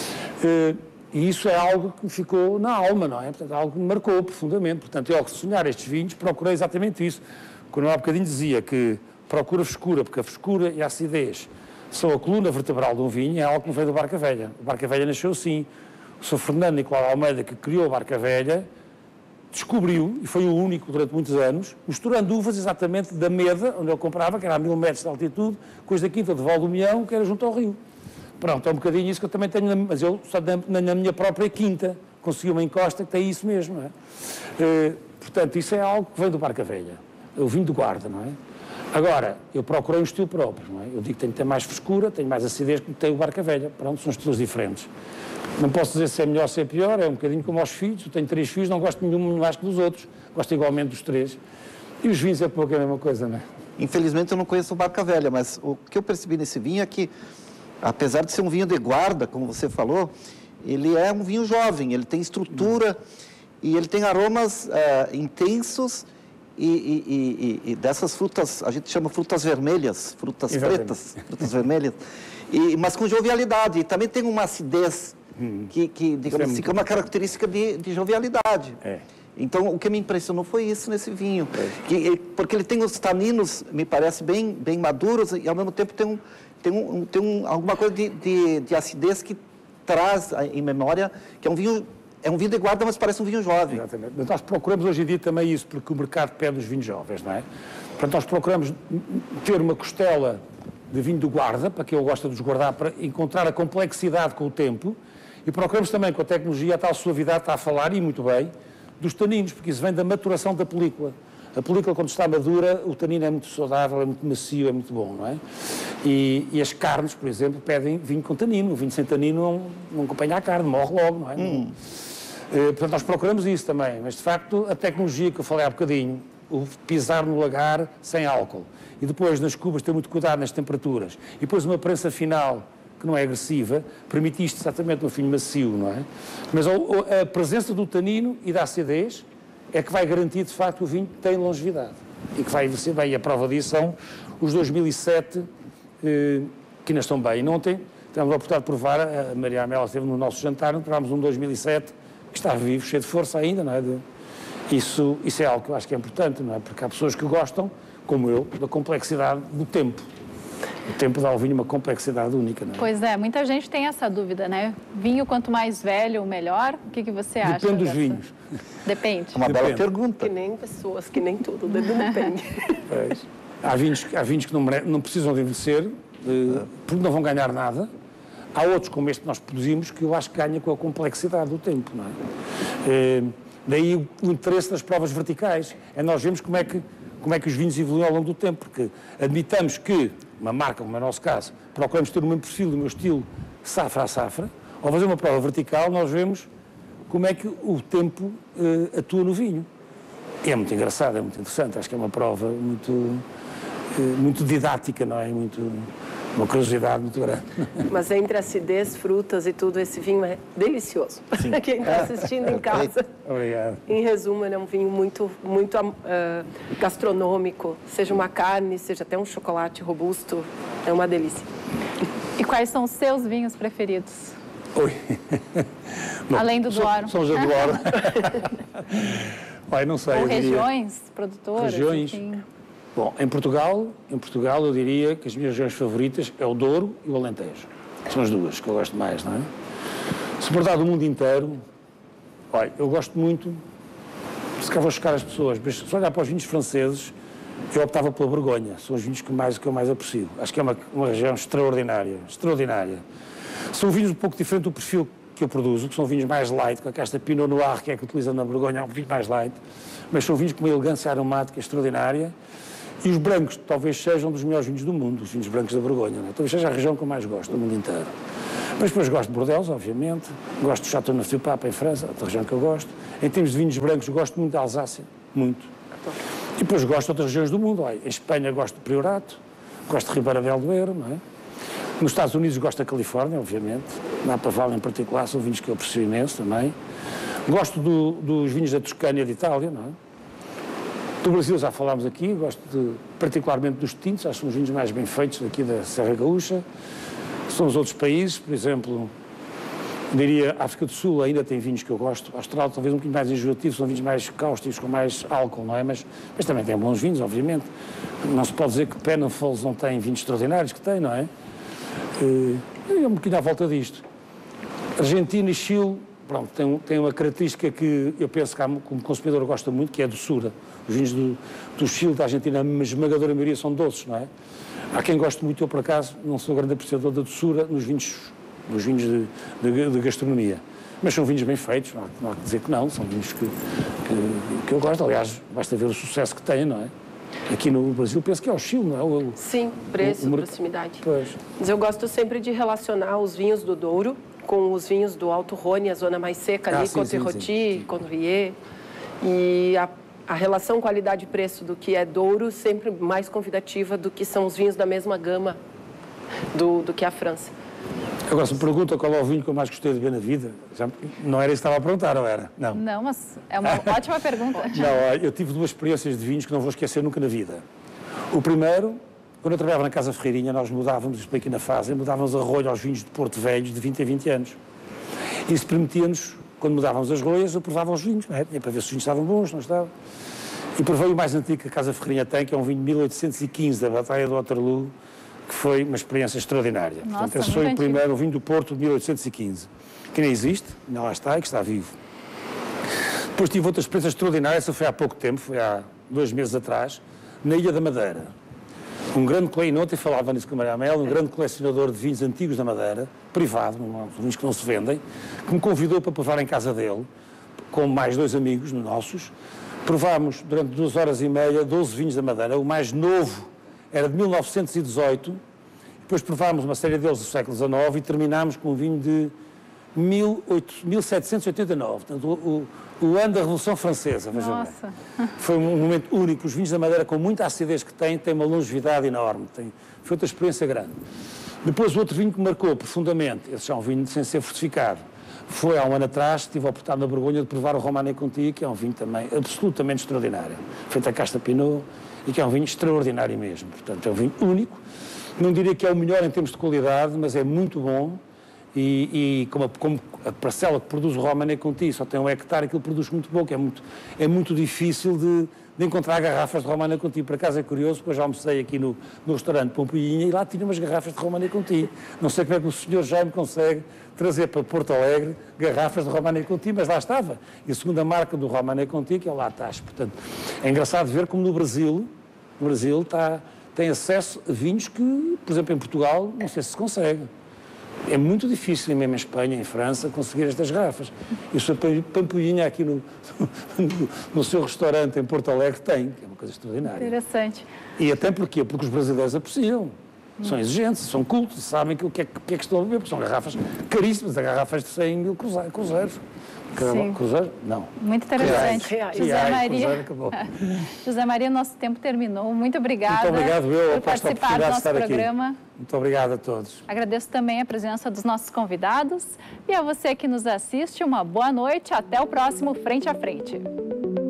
é? E isso é algo que me ficou na alma, não é? Portanto, algo que me marcou profundamente. Portanto, eu, ao sonhar estes vinhos, procurei exatamente isso. Quando eu há bocadinho dizia que procura frescura, porque a frescura e a acidez são a coluna vertebral de um vinho, é algo que me veio do Barca Velha. O Barca Velha nasceu assim. O senhor Fernando Nicolau Almeida, que criou o Barca Velha, descobriu, e foi o único durante muitos anos, misturando uvas exatamente da Meda, onde ele comprava, que era a mil metros de altitude, com as da Quinta de Valdomião, que era junto ao rio. Pronto, é um bocadinho isso que eu também tenho, mas eu só na, na minha própria quinta consegui uma encosta que tem isso mesmo, não é? Uh, portanto, isso é algo que vem do Barca Velha. O vinho de guarda, não é? Agora, eu procurei um estilo próprio, não é? Eu digo que tenho que ter mais frescura, tenho mais acidez que tem o Barca Velha. Pronto, são estilos diferentes. Não posso dizer se é melhor ou se é pior, é um bocadinho como aos filhos. Eu tenho três filhos, não gosto de nenhum mais que dos outros. Gosto igualmente dos três. E os vinhos é pouco a mesma coisa, não é? Infelizmente eu não conheço o Barca Velha, mas o que eu percebi nesse vinho é que, apesar de ser um vinho de guarda, como você falou, ele é um vinho jovem, ele tem estrutura e ele tem aromas uh, intensos e, e, e, e dessas frutas, a gente chama frutas vermelhas, frutas Exatamente. pretas, frutas vermelhas, e, mas com jovialidade. E também tem uma acidez hum. que, que, digamos é assim, que é uma característica de, de jovialidade. É. Então, o que me impressionou foi isso nesse vinho, é. que, porque ele tem os taninos, me parece, bem, bem maduros e, ao mesmo tempo, tem, um, tem, um, tem um, alguma coisa de, de, de acidez que traz em memória, que é um vinho, é um vinho de guarda, mas parece um vinho jovem. Exatamente. Nós procuramos hoje em dia também isso, porque o mercado pede os vinhos jovens, não é? Portanto, nós procuramos ter uma costela de vinho de guarda, para quem eu gosto de os guardar, para encontrar a complexidade com o tempo, E procuramos também, com a tecnologia, a tal suavidade está a falar, e muito bem, dos taninos, porque isso vem da maturação da película. A película, quando está madura, o tanino é muito saudável, é muito macio, é muito bom, não é? E, e as carnes, por exemplo, pedem vinho com tanino. O vinho sem tanino não, não acompanha a carne, morre logo, não é? Hum. Uh, portanto, nós procuramos isso também. Mas, de facto, a tecnologia que eu falei há bocadinho, o pisar no lagar sem álcool, e depois nas cubas ter muito cuidado nas temperaturas, e depois uma prensa final que não é agressiva, permite isto exatamente um vinho macio, não é? Mas a, a presença do tanino e da acidez é que vai garantir, de facto, o vinho tem longevidade e que vai envelhecer bem. E a prova disso são os dois mil e sete, eh, que ainda estão bem. E ontem tivemos a oportunidade de provar, a Maria Amélia esteve no nosso jantar, provámos um dois mil e sete que está vivo, cheio de força ainda, não é? De, isso, isso é algo que eu acho que é importante, não é? Porque há pessoas que gostam, como eu, da complexidade do tempo. O tempo dá ao vinho uma complexidade única, não é? Pois é, muita gente tem essa dúvida, né? Vinho, quanto mais velho, melhor. O que, que você acha? Depende dos dessa? vinhos. Depende. Uma Depende. bela pergunta. Que nem pessoas, que nem tudo, depende. Pois. Há vinhos, há vinhos que não, mere... não precisam de envelhecer, eh, porque não vão ganhar nada. Há outros, como este que nós produzimos, que eu acho que ganha com a complexidade do tempo, não é? Eh, daí o, o interesse das provas verticais. É nós vemos como é que, como é que os vinhos evoluem ao longo do tempo, porque admitamos que uma marca, como é o nosso caso, procuramos ter o mesmo perfil, o meu estilo, safra a safra. Ao fazer uma prova vertical, nós vemos como é que o tempo uh, atua no vinho. E é muito engraçado, é muito interessante. Acho que é uma prova muito, uh, muito didática, não é? Muito, uma curiosidade muito grande. Mas entre acidez, frutas e tudo, esse vinho é delicioso. Quem está assistindo em casa. Obrigado. Em resumo, ele é um vinho muito, muito uh, gastronômico. Seja uma carne, seja até um chocolate robusto. É uma delícia. E quais são os seus vinhos preferidos? Oi. Bom, além do Douro. São os do Douro. Olha, não sei. Ou eu diria... regiões produtoras? Regiões. Enfim. Bom, em Portugal, em Portugal eu diria que as minhas regiões favoritas é o Douro e o Alentejo. São as duas que eu gosto mais, não é? Se for dado o mundo inteiro, olha, eu gosto muito, se calhar vou chocar as pessoas, mas se olhar para os vinhos franceses, eu optava pela Borgonha. São os vinhos que, mais, que eu mais aprecio. Acho que é uma, uma região extraordinária, extraordinária. São vinhos um pouco diferentes do perfil que eu produzo, que são vinhos mais light, com esta Pinot Noir que é que utiliza na Borgonha, é um vinho mais light, mas são vinhos com uma elegância aromática extraordinária. E os brancos talvez sejam dos melhores vinhos do mundo, os vinhos brancos da Borgonha, não é? Talvez seja a região que eu mais gosto do mundo inteiro. Mas depois gosto de Bordeaux, obviamente, gosto de Châteauneuf-du-Pape em França, outra região que eu gosto. Em termos de vinhos brancos, gosto muito da Alsácia, muito. E depois gosto de outras regiões do mundo. Olha, em Espanha gosto de Priorato, gosto de Ribeira del Duero, não é? Nos Estados Unidos gosto da Califórnia, obviamente. Napa Valley em particular, são vinhos que eu aprecio imenso também. Gosto do, dos vinhos da Toscânia de Itália, não é? Do Brasil já falámos aqui, gosto de, particularmente dos tintos, acho que são os vinhos mais bem feitos daqui da Serra Gaúcha. São os outros países, por exemplo, diria África do Sul ainda tem vinhos que eu gosto. A Austrália talvez um bocadinho mais enjoativo, são vinhos mais cáusticos, com mais álcool, não é? Mas, mas também tem bons vinhos, obviamente. Não se pode dizer que Penfolds não tem vinhos extraordinários, que tem, não é? E é um bocadinho à volta disto. Argentina e Chile, pronto, tem, tem uma característica que eu penso que como consumidor gosta muito, que é a doçura. Os vinhos do, do Chile, da Argentina, a esmagadora maioria são doces, não é? Há quem goste muito, eu por acaso não sou grande apreciador da doçura nos vinhos, nos vinhos de, de, de gastronomia. Mas são vinhos bem feitos, não há, não há que dizer que não, são vinhos que, que, que eu gosto. Aliás, basta ver o sucesso que têm, não é? Aqui no Brasil penso que é o Chile, não é? O, Sim, preço, o, o, proximidade. Pois. Mas eu gosto sempre de relacionar os vinhos do Douro com os vinhos do Alto Rhône, a zona mais seca ali, ah, Côte-Rôtie, Condrieu. E a, a relação qualidade-preço do que é Douro sempre mais convidativa do que são os vinhos da mesma gama do, do que a França. Agora, se me pergunta qual é o vinho que eu mais gostei de ver na vida, já, não era isso que estava a perguntar, não era? Não. Não, mas é uma ótima pergunta. Não, eu tive duas experiências de vinhos que não vou esquecer nunca na vida. O primeiro, quando eu trabalhava na Casa Ferreirinha, nós mudávamos, expliquei na fase, mudávamos a rolha aos vinhos de Porto Velhos de vinte a vinte anos. Isso permitia-nos, quando mudávamos as rolhas, eu provava os vinhos, não é? Tinha para ver se os vinhos estavam bons, não estavam. E provei o mais antigo que a Casa Ferreirinha tem, que é um vinho de mil oitocentos e quinze, da Batalha do Waterloo, que foi uma experiência extraordinária. Nossa, portanto, esse foi o antigo. primeiro, o vinho do Porto de mil oitocentos e quinze, que nem existe, não lá está e que está vivo. Depois tive outra experiência extraordinária, essa foi há pouco tempo, foi há dois meses atrás, na Ilha da Madeira. um grande colecionador, ontem falava nisso com a Maria Amélia, um grande colecionador de vinhos antigos da Madeira, privado, vinhos que não se vendem, que me convidou para provar em casa dele, com mais dois amigos nossos. Provámos durante duas horas e meia doze vinhos da Madeira. O mais novo era de mil novecentos e dezoito, depois provámos uma série deles do século dezenove e terminámos com um vinho de mil setecentos e oitenta e nove, portanto, o, o, o ano da Revolução Francesa, vejam Nossa. bem. Foi um momento único. Os vinhos da Madeira, com muita acidez que têm, têm uma longevidade enorme, tem, foi outra experiência grande. Depois, o outro vinho que me marcou profundamente, esse já é um vinho sem ser fortificado, foi há um ano atrás, tive a oportunidade na Borgonha de provar o Romanée Conti, que é um vinho também absolutamente extraordinário, feito a Casta Pinot, e que é um vinho extraordinário mesmo. Portanto, é um vinho único. Não diria que é o melhor em termos de qualidade, mas é muito bom. E, e como, a, como a parcela que produz o Romanée Conti só tem um hectare, aquilo produz muito pouco. É muito, é muito difícil de, de encontrar garrafas de Romanée Conti. Por acaso é curioso, depois já almocei aqui no, no restaurante Pompilhinha e lá tinha umas garrafas de Romanée Conti. Não sei como é que o senhor Jaime consegue trazer para Porto Alegre garrafas de Romanée Conti, mas lá estava. E a segunda marca do Romanée Conti, que é o Latache. Portanto, é engraçado ver como no Brasil, no Brasil está, tem acesso a vinhos que, por exemplo, em Portugal, não sei se se consegue. É muito difícil, mesmo em Espanha, em França, conseguir estas garrafas. E o senhor Pampulhinha aqui no, no, no seu restaurante em Porto Alegre tem, que é uma coisa extraordinária. Interessante. E até porquê? Porque os brasileiros apreciam. São exigentes, são cultos, sabem que o que é, que é que estão a beber, porque são garrafas caríssimas, garrafas de cem mil cruzeiros. Sim. Cruzeiro? Não. Muito interessante. Reais. José Reais, Maria. Cruzeiro acabou. José Maria, nosso tempo terminou. Muito obrigada. Muito obrigado, eu, por participar do nosso programa. Aqui. Muito obrigado a todos. Agradeço também a presença dos nossos convidados. E a você que nos assiste, uma boa noite. Até o próximo Frente a Frente.